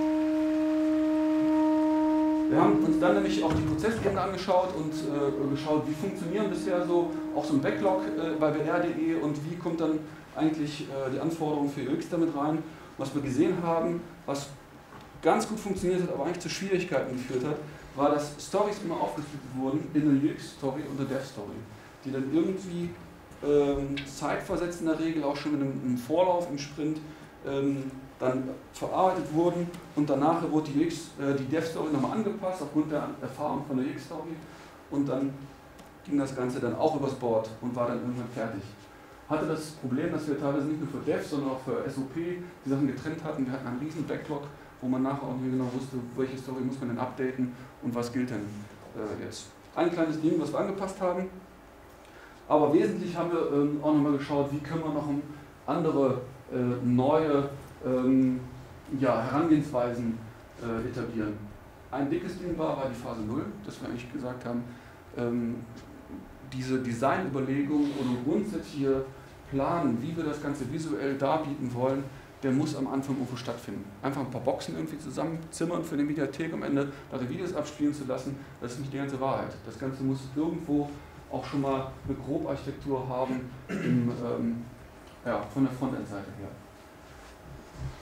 [SPEAKER 1] Wir haben uns dann nämlich auch die Prozessebene angeschaut und äh, geschaut, wie funktionieren bisher so auch so ein Backlog äh, bei B R punkt de und wie kommt dann eigentlich äh, die Anforderung für U X damit rein. Was wir gesehen haben, was ganz gut funktioniert hat, aber eigentlich zu Schwierigkeiten geführt hat, war, dass Stories immer aufgesplittet wurden in eine U X-Story und eine Dev-Story, die dann irgendwie ähm, zeitversetzt in der Regel auch schon in einem, einem Vorlauf, im Sprint, ähm, dann verarbeitet wurden und danach wurde die, äh, die Dev-Story nochmal angepasst aufgrund der Erfahrung von der U X-Story und dann ging das Ganze dann auch übers Board und war dann irgendwann fertig. Hatte das Problem, dass wir teilweise nicht nur für Dev, sondern auch für S O P die Sachen getrennt hatten. Wir hatten einen riesen Backlog, wo man nachher auch nicht genau wusste, welche Story muss man denn updaten und was gilt denn äh, jetzt. Ein kleines Ding, was wir angepasst haben, aber wesentlich haben wir ähm, auch nochmal geschaut, wie können wir noch andere äh, neue ähm, ja, Herangehensweisen äh, etablieren. Ein dickes Ding war, war die Phase null, dass wir eigentlich gesagt haben, ähm, diese Designüberlegung oder grundsätzliche Plan, wie wir das Ganze visuell darbieten wollen, der muss am Anfang irgendwo stattfinden. Einfach ein paar Boxen irgendwie zusammenzimmern für eine Mediathek, am Ende nachher Videos abspielen zu lassen, das ist nicht die ganze Wahrheit. Das Ganze muss irgendwo auch schon mal eine Grobarchitektur haben, im, ähm, ja, von der Frontend-Seite her.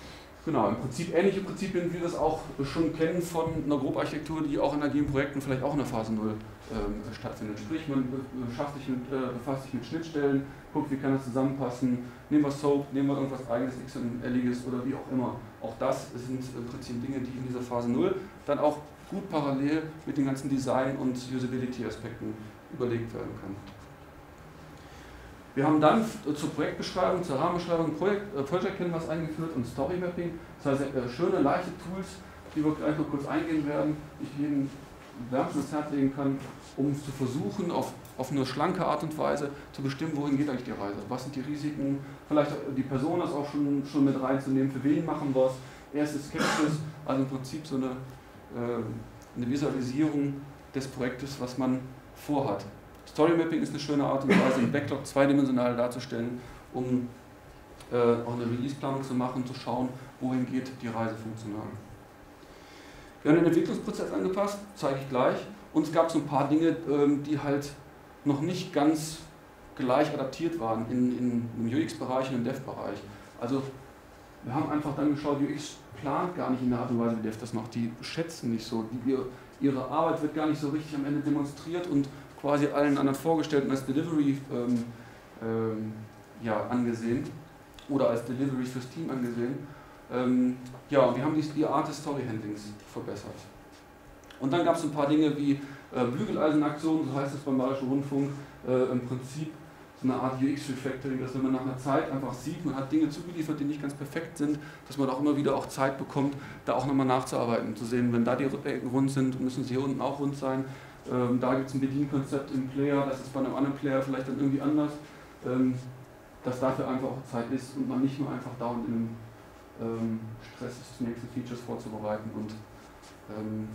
[SPEAKER 1] Genau, im Prinzip ähnliche Prinzipien, wie wir das auch schon kennen von einer Grobarchitektur, die auch in agilen Projekten vielleicht auch in der Phase null ähm, stattfindet. Sprich, man befasst sich, mit, äh, befasst sich mit Schnittstellen, guckt, wie kann das zusammenpassen, nehmen wir Soap, nehmen wir irgendwas eigenes, X M L-iges oder wie auch immer. Auch das sind im Prinzip Dinge, die in dieser Phase null dann auch gut parallel mit den ganzen Design- und Usability-Aspekten überlegt werden können. Wir haben dann zur Projektbeschreibung, zur Rahmenbeschreibung Projekt, äh, Project Canvas eingeführt und Story Mapping. Das heißt, äh, schöne, leichte Tools, die wir gleich noch kurz eingehen werden, die ich jedem wärmstens ans Herz legen kann, um zu versuchen, auf, auf eine schlanke Art und Weise zu bestimmen, wohin geht eigentlich die Reise. Was sind die Risiken, vielleicht die Personas auch schon, schon mit reinzunehmen, für wen machen wir es. Erstes Sketches, also im Prinzip so eine, äh, eine Visualisierung des Projektes, was man vorhat. Story Mapping ist eine schöne Art und Weise, einen Backlog zweidimensional darzustellen, um äh, auch eine Release-Planung zu machen, zu schauen, wohin geht die Reise funktional. Wir haben den Entwicklungsprozess angepasst, zeige ich gleich, und es gab so ein paar Dinge, ähm, die halt noch nicht ganz gleich adaptiert waren in, in, im U X-Bereich und im Dev-Bereich. Also wir haben einfach dann geschaut, U X plant gar nicht in der Art und Weise, wie Dev das macht, die schätzen nicht so, die, ihre, ihre Arbeit wird gar nicht so richtig am Ende demonstriert und quasi allen anderen vorgestellt und als Delivery ähm, ähm, ja, angesehen oder als Delivery fürs Team angesehen. Ähm, ja, und wir haben die, die Art des Storyhandlings verbessert. Und dann gab es ein paar Dinge wie äh, Bügeleisenaktionen, so heißt es beim Bayerischen Rundfunk, äh, im Prinzip so eine Art U X-Refactoring, dass wenn man nach einer Zeit einfach sieht, man hat Dinge zugeliefert, die nicht ganz perfekt sind, dass man auch immer wieder auch Zeit bekommt, da auch nochmal nachzuarbeiten, zu sehen, wenn da die Ecken rund sind, müssen sie hier unten auch rund sein. Ähm, da gibt es ein Bedienkonzept im Player, das ist bei einem anderen Player vielleicht dann irgendwie anders, ähm, dass dafür einfach auch Zeit ist und man nicht nur einfach dauernd in einem ähm, Stress ist, die nächsten Features vorzubereiten und ähm,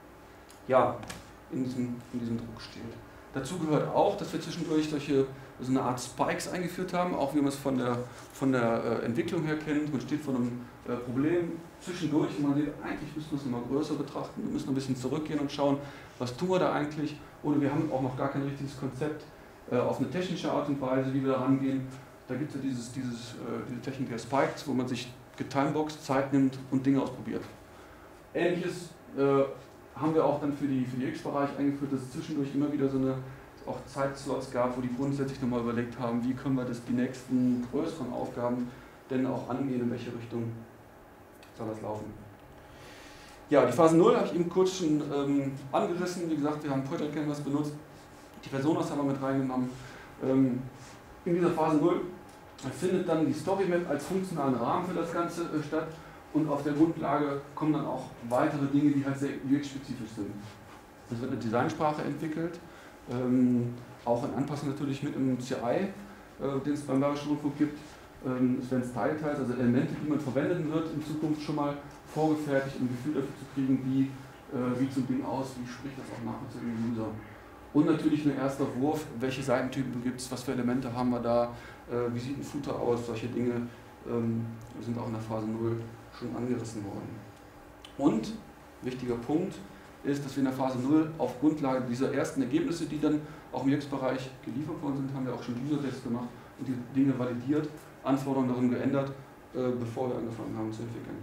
[SPEAKER 1] ja, in diesem, in diesem Druck steht. Dazu gehört auch, dass wir zwischendurch solche, so eine Art Spikes eingeführt haben, auch wie man es von der, von der äh, Entwicklung her kennt. Man steht vor einem äh, Problem zwischendurch und man sieht, eigentlich müssen wir es nochmal größer betrachten, wir müssen ein bisschen zurückgehen und schauen, was tun wir da eigentlich, oder wir haben auch noch gar kein richtiges Konzept äh, auf eine technische Art und Weise, wie wir da rangehen. Da gibt es ja dieses, dieses, äh, diese Technik der Spikes, wo man sich getimeboxt, Zeit nimmt und Dinge ausprobiert. Ähnliches äh, haben wir auch dann für die, für die U X-Bereich eingeführt, dass es zwischendurch immer wieder so eine auch Zeitslots gab, wo die grundsätzlich nochmal überlegt haben, wie können wir das, die nächsten größeren Aufgaben denn auch angehen, in welche Richtung soll das laufen. Ja, die Phase null habe ich eben kurz schon ähm, angerissen. Wie gesagt, wir haben Project Canvas benutzt, die Personas haben wir mit reingenommen. Ähm, in dieser Phase null findet dann die Story Map als funktionalen Rahmen für das Ganze äh, statt und auf der Grundlage kommen dann auch weitere Dinge, die halt sehr U X-spezifisch sind. Es wird eine Designsprache entwickelt, ähm, auch in Anpassung natürlich mit einem C I, äh, den es beim Bayerischen Rundfunk gibt. Ähm, es werden Style-Teils, also Elemente, die man verwenden wird, in Zukunft schon mal vorgefertigt, um ein Gefühl dafür zu kriegen, wie, äh, wie so ein Ding aus, wie spricht das auch nachher zu dem User. Und natürlich ein erster Wurf, welche Seitentypen gibt es, was für Elemente haben wir da, äh, wie sieht ein Footer aus, solche Dinge ähm, sind auch in der Phase null schon angerissen worden. Und, wichtiger Punkt, ist, dass wir in der Phase null auf Grundlage dieser ersten Ergebnisse, die dann auch im U X-Bereich geliefert worden sind, haben wir auch schon User-Tests gemacht und die Dinge validiert, Anforderungen darin geändert, äh, bevor wir angefangen haben zu entwickeln.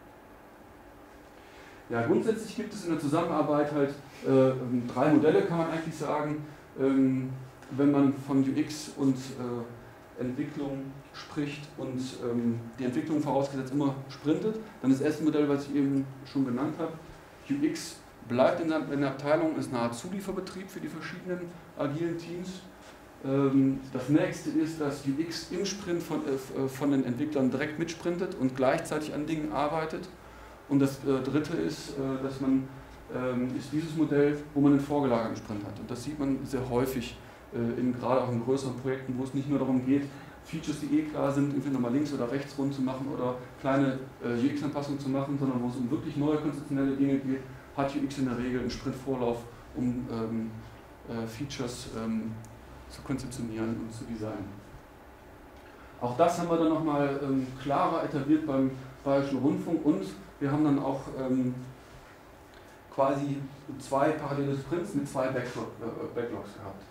[SPEAKER 1] Ja, grundsätzlich gibt es in der Zusammenarbeit halt äh, drei Modelle, kann man eigentlich sagen, ähm, wenn man von U X und äh, Entwicklung spricht und ähm, die Entwicklung vorausgesetzt immer sprintet, dann das erste Modell, was ich eben schon genannt habe, U X bleibt in der, in der Abteilung, ist eine Art Zulieferbetrieb für die verschiedenen agilen Teams. Ähm, das nächste ist, dass U X im Sprint von, äh, von den Entwicklern direkt mitsprintet und gleichzeitig an Dingen arbeitet. Und das äh, dritte ist, äh, dass man, ähm, ist dieses Modell, wo man einen vorgelagerten Sprint hat. Und das sieht man sehr häufig, äh, in, gerade auch in größeren Projekten, wo es nicht nur darum geht, Features, die eh klar sind, irgendwie nochmal links oder rechts rund zu machen oder kleine äh, U X-Anpassungen zu machen, sondern wo es um wirklich neue konzeptionelle Dinge geht, hat U X in der Regel einen Sprintvorlauf, um ähm, äh, Features ähm, zu konzeptionieren und zu designen. Auch das haben wir dann nochmal ähm, klarer etabliert beim Bayerischen Rundfunk und wir haben dann auch ähm, quasi zwei parallele Sprints mit zwei Backlog, äh, Backlogs gehabt.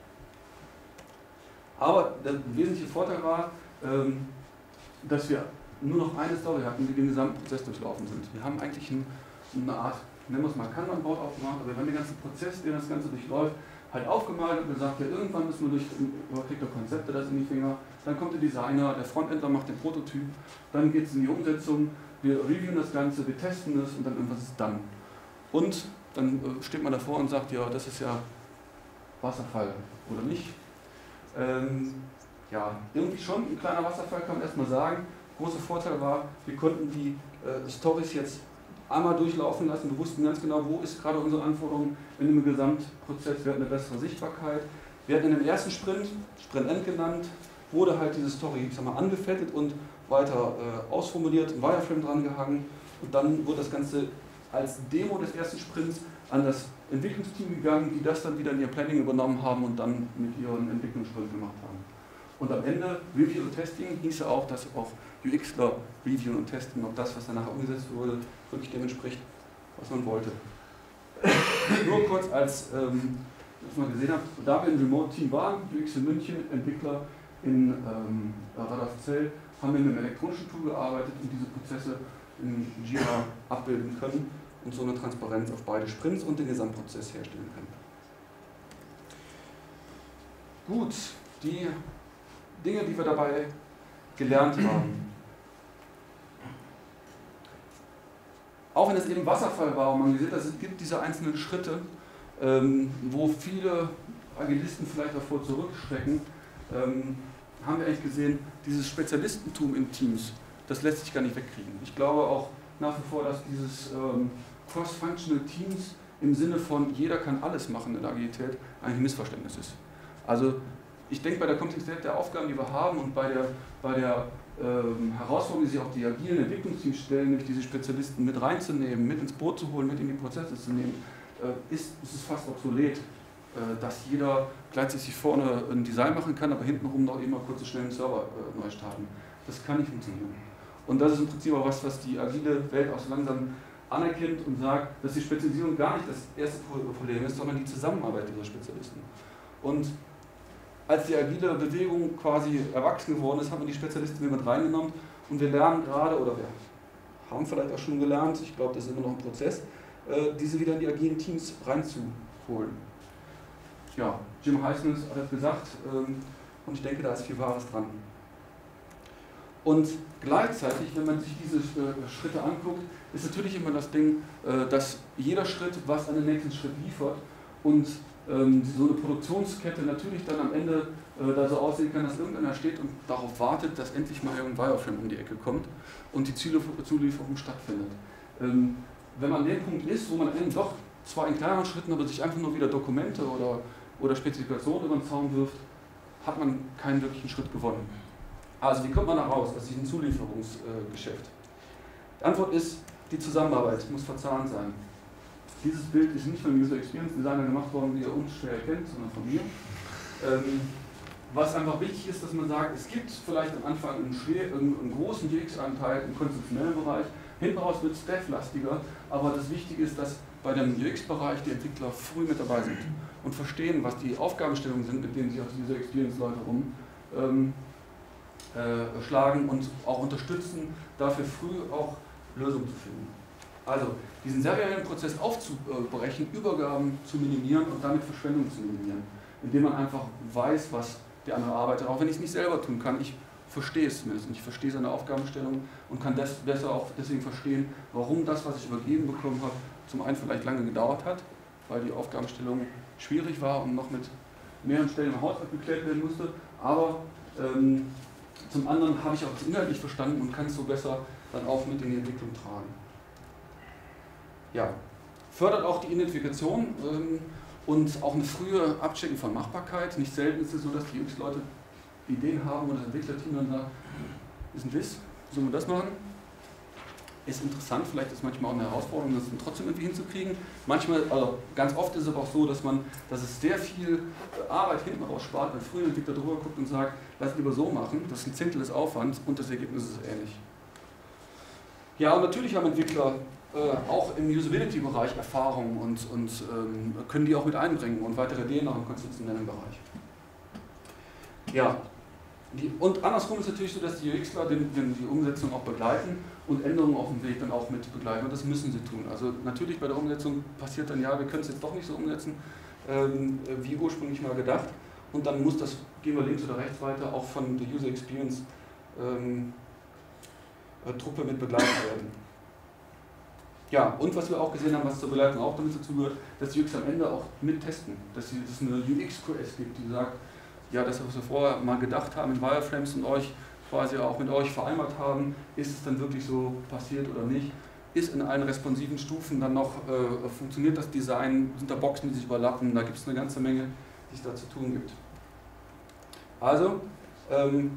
[SPEAKER 1] Aber der wesentliche Vorteil war, ähm, dass wir nur noch eine Story hatten, die den gesamten Prozess durchlaufen sind. Wir haben eigentlich ein, eine Art, nennen wir es mal Kanban-Board aufgemacht, aber wir haben den ganzen Prozess, der das Ganze durchläuft, halt aufgemalt und gesagt, ja, irgendwann müssen wir durch, kriegt der Konzepte das in die Finger, dann kommt der Designer, der Frontendler macht den Prototyp, dann geht es in die Umsetzung, wir reviewen das Ganze, wir testen es und dann irgendwas ist dann. Und dann steht man davor und sagt, ja, das ist ja Wasserfall oder nicht. Ähm, ja, irgendwie schon ein kleiner Wasserfall, kann man erstmal sagen. Großer Vorteil war, wir konnten die äh, Storys jetzt einmal durchlaufen lassen. Wir wussten ganz genau, wo ist gerade unsere Anforderung in dem Gesamtprozess. Wir hatten eine bessere Sichtbarkeit. Wir hatten in dem ersten Sprint, Sprint End genannt, wurde halt diese Story, ich sag mal, angefettet und weiter äh, ausformuliert, ein Wireframe dran gehangen. Und dann wurde das Ganze als Demo des ersten Sprints an das Entwicklungsteam gegangen, die das dann wieder in ihr Planning übernommen haben und dann mit ihren Entwicklungssprint gemacht haben. Und am Ende, Review und Testing, hieße auch, dass auch UXler reviewen und testen, ob das, was dann nachher umgesetzt wurde, wirklich dem entspricht, was man wollte. Nur kurz als, ähm, was man gesehen hat, da wir ein Remote-Team waren, U X in München, Entwickler in ähm, Radolfzell, haben wir mit einem elektronischen Tool gearbeitet und diese Prozesse in Jira abbilden können und so eine Transparenz auf beide Sprints und den Gesamtprozess herstellen können. Gut, die Dinge, die wir dabei gelernt haben. Auch wenn es eben Wasserfall war und man gesehen hat, es gibt diese einzelnen Schritte, ähm, wo viele Agilisten vielleicht davor zurückschrecken, ähm, haben wir eigentlich gesehen, dieses Spezialistentum in Teams, das lässt sich gar nicht wegkriegen. Ich glaube auch nach wie vor, dass dieses ähm, Cross-Functional Teams im Sinne von jeder kann alles machen in der Agilität eigentlich ein Missverständnis ist. Also ich denke, bei der Komplexität der Aufgaben, die wir haben und bei der, bei der ähm, Herausforderung, die sich auch die agilen Entwicklungsteams stellen, nämlich diese Spezialisten mit reinzunehmen, mit ins Boot zu holen, mit in die Prozesse zu nehmen, äh, ist, ist es fast obsolet, äh, dass jeder gleichzeitig vorne ein Design machen kann, aber hintenrum noch immer kurz schnell einen Server äh, neu starten. Das kann nicht funktionieren. Und das ist im Prinzip auch was, was die agile Welt auch so langsam anerkennt und sagt, dass die Spezialisierung gar nicht das erste Problem ist, sondern die Zusammenarbeit dieser Spezialisten. Und als die agile Bewegung quasi erwachsen geworden ist, haben wir die Spezialisten wieder mit reingenommen und wir lernen gerade, oder wir haben vielleicht auch schon gelernt, ich glaube, das ist immer noch ein Prozess, diese wieder in die agilen Teams reinzuholen. Ja, Jim Heisman hat das gesagt und ich denke, da ist viel Wahres dran. Und gleichzeitig, wenn man sich diese Schritte anguckt, ist natürlich immer das Ding, dass jeder Schritt was an den nächsten Schritt liefert und so eine Produktionskette natürlich dann am Ende äh, da so aussehen kann, dass irgendeiner steht und darauf wartet, dass endlich mal ein Wireframe um die Ecke kommt und die Zulieferung stattfindet. Ähm, wenn man an dem Punkt ist, wo man am Ende doch zwar in kleineren Schritten, aber sich einfach nur wieder Dokumente oder, oder Spezifikationen über den Zaun wirft, hat man keinen wirklichen Schritt gewonnen. Also wie kommt man da raus aus diesem Zulieferungsgeschäft? Die Antwort ist, die Zusammenarbeit muss verzahnt sein. Dieses Bild ist nicht von einem User Experience Designer gemacht worden, wie ihr uns schwer erkennt, sondern von mir. Ähm, was einfach wichtig ist, dass man sagt, es gibt vielleicht am Anfang einen, schwer, einen, einen großen U X-Anteil im konzeptionellen Bereich, hinten raus wird es dev-lastiger, aber das Wichtige ist, dass bei dem U X-Bereich die Entwickler früh mit dabei sind und verstehen, was die Aufgabenstellungen sind, mit denen sich auch die User Experience-Leute rumschlagen ähm, äh, und auch unterstützen, dafür früh auch Lösungen zu finden. Also diesen seriellen Prozess aufzubrechen, Übergaben zu minimieren und damit Verschwendung zu minimieren, indem man einfach weiß, was der andere arbeitet, auch wenn ich es nicht selber tun kann. Ich verstehe es zumindest und ich verstehe seine Aufgabenstellung und kann das besser auch deswegen verstehen, warum das, was ich übergeben bekommen habe, zum einen vielleicht lange gedauert hat, weil die Aufgabenstellung schwierig war und noch mit mehreren Stellen im Haus abgeklärt werden musste, aber ähm, zum anderen habe ich auch das inhaltlich verstanden und kann es so besser dann auch mit in die Entwicklung tragen. Ja, fördert auch die Identifikation ähm, und auch eine frühe Abchecken von Machbarkeit. Nicht selten ist es so, dass die U X-Leute Ideen haben und das Entwicklerteam dann sagt, ist ein Wiss, sollen wir das machen? Ist interessant, vielleicht ist manchmal auch eine Herausforderung, das trotzdem irgendwie hinzukriegen. Manchmal, also ganz oft ist es aber auch so, dass man, dass es sehr viel Arbeit hinten raus spart, wenn früher ein Entwickler drüber guckt und sagt, lass lieber so machen, das ist ein Zehntel des Aufwands und das Ergebnis ist ähnlich. Ja, und natürlich haben Entwickler äh, auch im Usability-Bereich Erfahrung und, und ähm, können die auch mit einbringen und weitere Ideen auch im konzeptionellen Bereich. Ja, Die, und andersrum ist natürlich so, dass die UXler den, den, die Umsetzung auch begleiten und Änderungen auf dem Weg dann auch mit begleiten. Und das müssen sie tun. Also natürlich bei der Umsetzung passiert dann, ja, wir können es jetzt doch nicht so umsetzen, ähm, wie ursprünglich mal gedacht. Und dann muss das, gehen wir links oder rechts weiter, auch von der User Experience ähm, äh, Truppe mit begleitet werden. Ja, und was wir auch gesehen haben, was zur Begleitung auch damit dazu gehört, dass die U X am Ende auch mittesten. Dass es eine U X-Q S gibt, die sagt, ja, das, was wir vorher mal gedacht haben in Wireframes und euch quasi auch mit euch vereinbart haben, ist es dann wirklich so passiert oder nicht? Ist in allen responsiven Stufen dann noch, äh, funktioniert das Design, sind da Boxen, die sich überlappen, da gibt es eine ganze Menge, die es da zu tun gibt. Also, ähm,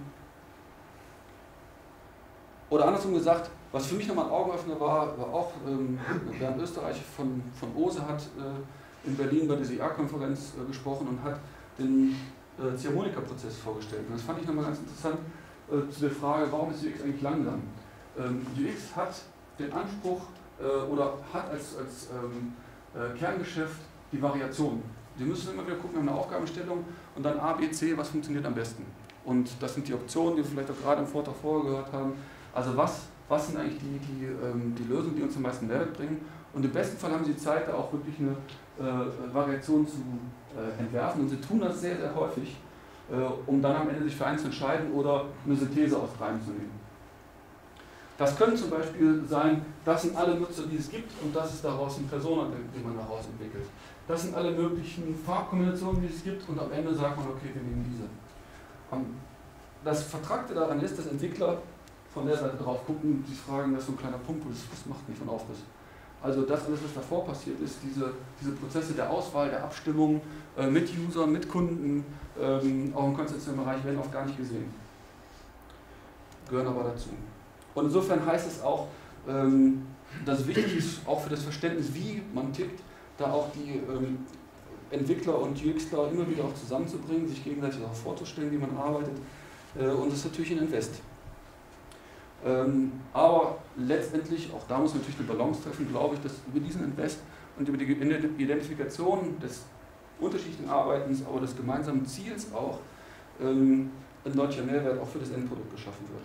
[SPEAKER 1] oder andersrum gesagt, was für mich nochmal ein Augenöffner war, war auch, ähm, Bernd Österreich von, von O S E hat äh, in Berlin bei der S I A-Konferenz äh, gesprochen und hat den äh, Ziehharmonika-Prozess vorgestellt. Und das fand ich nochmal ganz interessant äh, zu der Frage, warum ist U X eigentlich langsam? Ähm, U X hat den Anspruch äh, oder hat als, als ähm, äh, Kerngeschäft die Variation. Sie müssen immer wieder gucken, wir haben eine Aufgabenstellung und dann A, B, C, was funktioniert am besten. Und das sind die Optionen, die wir vielleicht auch gerade im Vortrag vorher gehört haben. Also was, was sind eigentlich die, die, ähm, die Lösungen, die uns am meisten Mehrwert bringen. Und im besten Fall haben Sie Zeit, da auch wirklich eine äh, Variation zu äh, entwerfen. Und Sie tun das sehr, sehr häufig, äh, um dann am Ende sich für eins zu entscheiden oder eine Synthese aus dreien zu nehmen. Das können zum Beispiel sein, das sind alle Nutzer, die es gibt und das ist daraus ein Persona, den man daraus entwickelt. Das sind alle möglichen Farbkombinationen, die es gibt und am Ende sagt man, okay, wir nehmen diese. Das Vertragte daran ist, dass Entwickler von der Seite drauf gucken und sich fragen, das ist so ein kleiner Punkt, was macht nicht von Aufriss. Also das alles, was davor passiert ist, diese, diese Prozesse der Auswahl, der Abstimmung äh, mit Usern, mit Kunden, ähm, auch im konzeptionellen Bereich, werden oft gar nicht gesehen. Gehören aber dazu. Und insofern heißt es auch, ähm, dass wichtig ist, auch für das Verständnis, wie man tickt, da auch die ähm, Entwickler und UXler immer wieder auch zusammenzubringen, sich gegenseitig auch vorzustellen, wie man arbeitet. Äh, und das ist natürlich ein Invest. Ähm, aber letztendlich, auch da muss man natürlich eine Balance treffen, glaube ich, dass über diesen Invest und über die Identifikation des unterschiedlichen Arbeitens, aber des gemeinsamen Ziels auch, ähm, ein deutlicher Mehrwert auch für das Endprodukt geschaffen wird.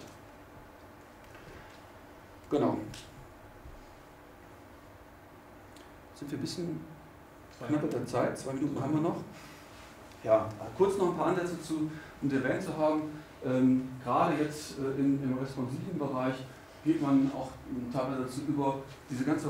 [SPEAKER 1] Genau. Sind wir ein bisschen knapp mit der Zeit? Zwei Minuten haben wir noch. Ja, kurz noch ein paar Ansätze zu, um erwähnt zu haben. Ähm, gerade jetzt äh, in, im responsiven Bereich geht man auch teilweise dazu über, diese ganze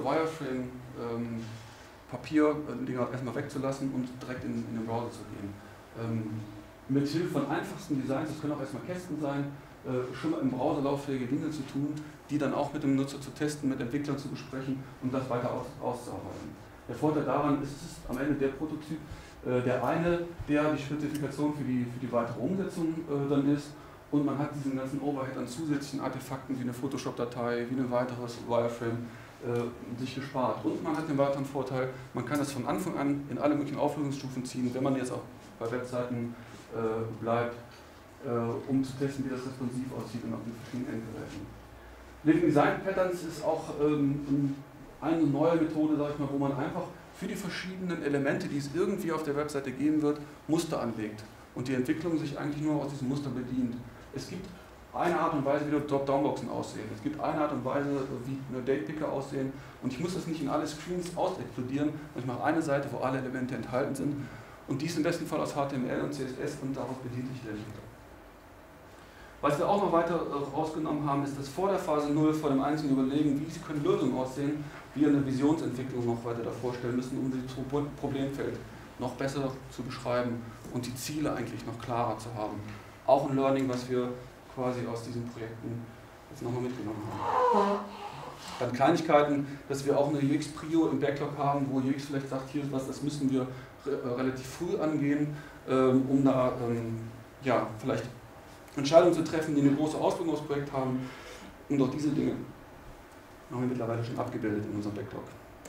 [SPEAKER 1] Wireframe-Papier-Dinger ähm, erstmal wegzulassen und direkt in, in den Browser zu gehen. Ähm, mit Hilfe von einfachsten Designs, das können auch erstmal Kästen sein, äh, schon mal im Browser lauffähige Dinge zu tun, die dann auch mit dem Nutzer zu testen, mit Entwicklern zu besprechen und das weiter aus, auszuarbeiten. Der Vorteil daran ist, es ist am Ende der Prototyp, äh, der eine, der die Spezifikation für die, für die weitere Umsetzung äh, dann ist, und man hat diesen ganzen Overhead an zusätzlichen Artefakten wie eine Photoshop-Datei, wie ein weiteres Wireframe äh, sich gespart. Und man hat den weiteren Vorteil, man kann das von Anfang an in alle möglichen Auflösungsstufen ziehen, wenn man jetzt auch bei Webseiten äh, bleibt, äh, um zu testen, wie das responsiv aussieht und auf den verschiedenen Endgeräten. Living Design Patterns ist auch ähm, eine neue Methode, sag ich mal, wo man einfach für die verschiedenen Elemente, die es irgendwie auf der Webseite geben wird, Muster anlegt und die Entwicklung sich eigentlich nur aus diesem Muster bedient. Es gibt eine Art und Weise, wie Dropdown-Boxen aussehen. Es gibt eine Art und Weise, wie eine Date-Picker aussehen, und ich muss das nicht in alle Screens ausexplodieren. Ich mache eine Seite, wo alle Elemente enthalten sind, und dies im besten Fall aus H T M L und C S S, und darauf bedient sich der Entwickler. Was wir auch noch weiter rausgenommen haben, ist, dass vor der Phase null, vor dem einzigen Überlegen, wie sie können Lösungen aussehen, wir eine Visionsentwicklung noch weiter davor stellen müssen, um das Problemfeld noch besser zu beschreiben und die Ziele eigentlich noch klarer zu haben. Auch ein Learning, was wir quasi aus diesen Projekten jetzt nochmal mitgenommen haben. Dann Kleinigkeiten, dass wir auch eine U X-Prio im Backlog haben, wo U X vielleicht sagt, hier ist was, das müssen wir re relativ früh angehen, ähm, um da ähm, ja, vielleicht Entscheidungen zu treffen, die eine große Auswirkung aufs Projekt haben. Und auch diese Dinge haben wir mittlerweile schon abgebildet in unserem Backlog.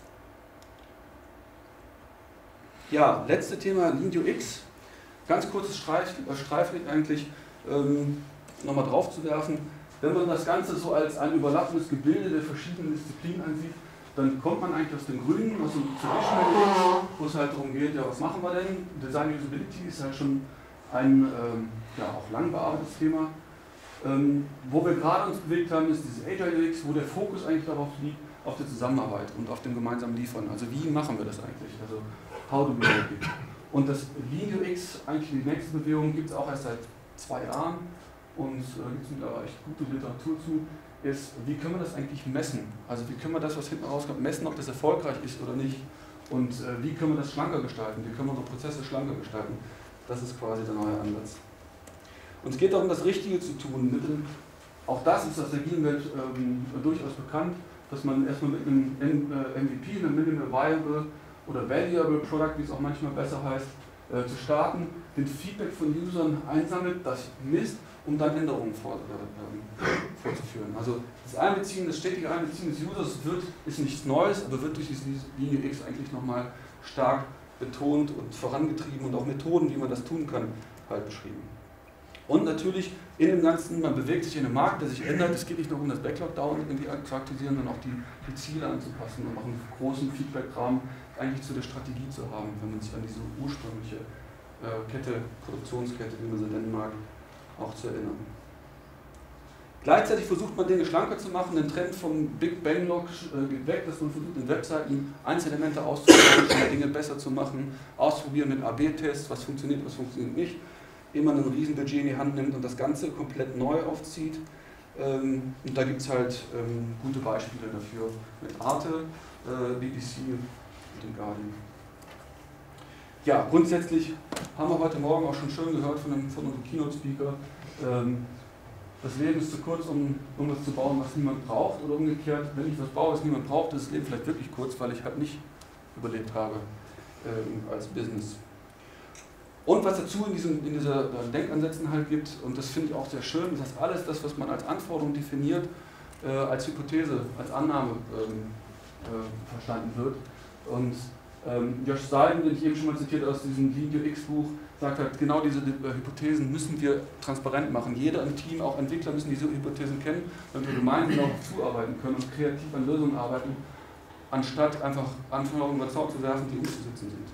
[SPEAKER 1] Ja, letzte Thema, Lean U X. Ganz kurzes Streiflicht eigentlich ähm, nochmal drauf zu werfen. Wenn man das Ganze so als ein überlappendes Gebilde der verschiedenen Disziplinen ansieht, dann kommt man eigentlich aus dem Grünen, aus dem Traditional, wo es halt darum geht, ja, was machen wir denn? Design Usability ist halt schon ein, ähm, ja, auch lang bearbeitetes Thema. Ähm, wo wir gerade uns bewegt haben, ist dieses Agile U X, wo der Fokus eigentlich darauf liegt, auf der Zusammenarbeit und auf dem gemeinsamen Liefern. Also wie machen wir das eigentlich? Also how do we make it? Und das Lean U X, eigentlich die nächste Bewegung, gibt es auch erst seit zwei Jahren und äh, gibt es mittlerweile echt gute Literatur zu, ist, wie können wir das eigentlich messen? Also wie können wir das, was hinten rauskommt, messen, ob das erfolgreich ist oder nicht? Und äh, wie können wir das schlanker gestalten? Wie können wir unsere Prozesse schlanker gestalten? Das ist quasi der neue Ansatz. Und es geht darum, das Richtige zu tun. Mit dem, auch das ist aus der agilen Welt ähm, durchaus bekannt, dass man erstmal mit einem M V P, einem Minimal Viable oder Valuable Product, wie es auch manchmal besser heißt, äh, zu starten, den Feedback von Usern einsammelt, das misst, um dann Änderungen vor, äh, vorzuführen. Also das Einbeziehen, das stetige Einbeziehen des Users wird, ist nichts Neues, aber wird durch dieses Lean U X eigentlich nochmal stark betont und vorangetrieben und auch Methoden, wie man das tun kann, halt beschrieben. Und natürlich in dem Ganzen, man bewegt sich in einem Markt, der sich ändert. Es geht nicht nur um das Backlog dauernd irgendwie zu aktualisieren, sondern auch die, die Ziele anzupassen und auch einen großen Feedback-Rahmen eigentlich zu der Strategie zu haben, wenn man sich an diese ursprüngliche äh, Kette, Produktionskette, wie man sie nennen mag, auch zu erinnern. Gleichzeitig versucht man Dinge schlanker zu machen. Den Trend vom Big Bang Log äh, geht weg, dass man versucht, in Webseiten Einzelelemente auszuprobieren, Dinge besser zu machen, ausprobieren mit A B Tests, was funktioniert, was funktioniert nicht. Immer ein Riesenbudget in die Hand nimmt und das Ganze komplett neu aufzieht. Ähm, und da gibt es halt ähm, gute Beispiele dafür mit Arte, äh, B B C und dem Guardian. Ja, grundsätzlich haben wir heute Morgen auch schon schön gehört von, dem, von unserem Keynote-Speaker, ähm, das Leben ist zu kurz, um irgendwas zu bauen, was niemand braucht, oder umgekehrt, wenn ich was baue, was niemand braucht, ist das Leben vielleicht wirklich kurz, weil ich halt nicht überlebt habe ähm, als Business. Und was dazu in diesen in dieser Denkansätzen halt gibt, und das finde ich auch sehr schön, dass alles das, was man als Anforderung definiert, äh, als Hypothese, als Annahme ähm, äh, verstanden wird. Und ähm, Josh Seiden, den ich eben schon mal zitiert aus diesem Lean U X Buch, sagt halt, genau diese äh, Hypothesen müssen wir transparent machen. Jeder im Team, auch Entwickler, müssen diese Hypothesen kennen, damit wir gemeinsam darauf zuarbeiten können und kreativ an Lösungen arbeiten, anstatt einfach Anforderungen über den Zaun zu werfen, die umzusetzen sind.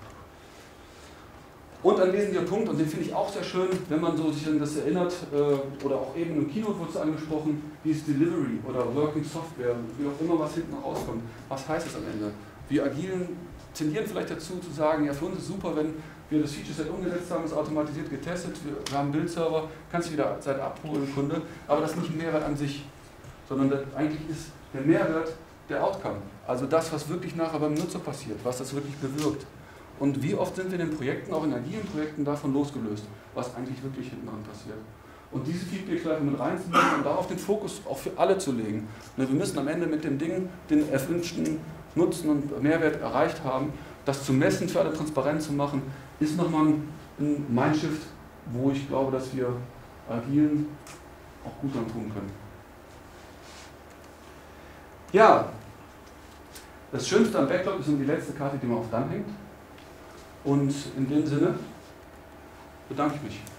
[SPEAKER 1] Und ein wesentlicher Punkt, und den finde ich auch sehr schön, wenn man so sich an das erinnert, äh, oder auch eben im Keynote wurde es angesprochen, wie ist Delivery oder Working Software, wie auch immer was hinten rauskommt. Was heißt es am Ende? Wir Agilen tendieren vielleicht dazu zu sagen, ja, für uns ist super, wenn wir das Feature-Set umgesetzt haben, ist automatisiert getestet, wir, wir haben einen Bildserver, kannst du wieder Zeit abholen, Kunde, aber das ist nicht ein Mehrwert an sich, sondern das, eigentlich ist der Mehrwert der Outcome, also das, was wirklich nachher beim Nutzer passiert, was das wirklich bewirkt. Und wie oft sind wir in den Projekten, auch in agilen Projekten, davon losgelöst, was eigentlich wirklich hinten dran passiert. Und diese Feedback-Schleife mit reinzunehmen und darauf den Fokus auch für alle zu legen. Wir müssen am Ende mit dem Ding den erwünschten Nutzen und Mehrwert erreicht haben. Das zu messen, für alle transparent zu machen, ist nochmal ein Mindshift, wo ich glaube, dass wir agilen auch gut dran tun können. Ja, das Schönste am Backlog ist die letzte Karte, die man auf Dann hängt. Und in dem Sinne bedanke ich mich.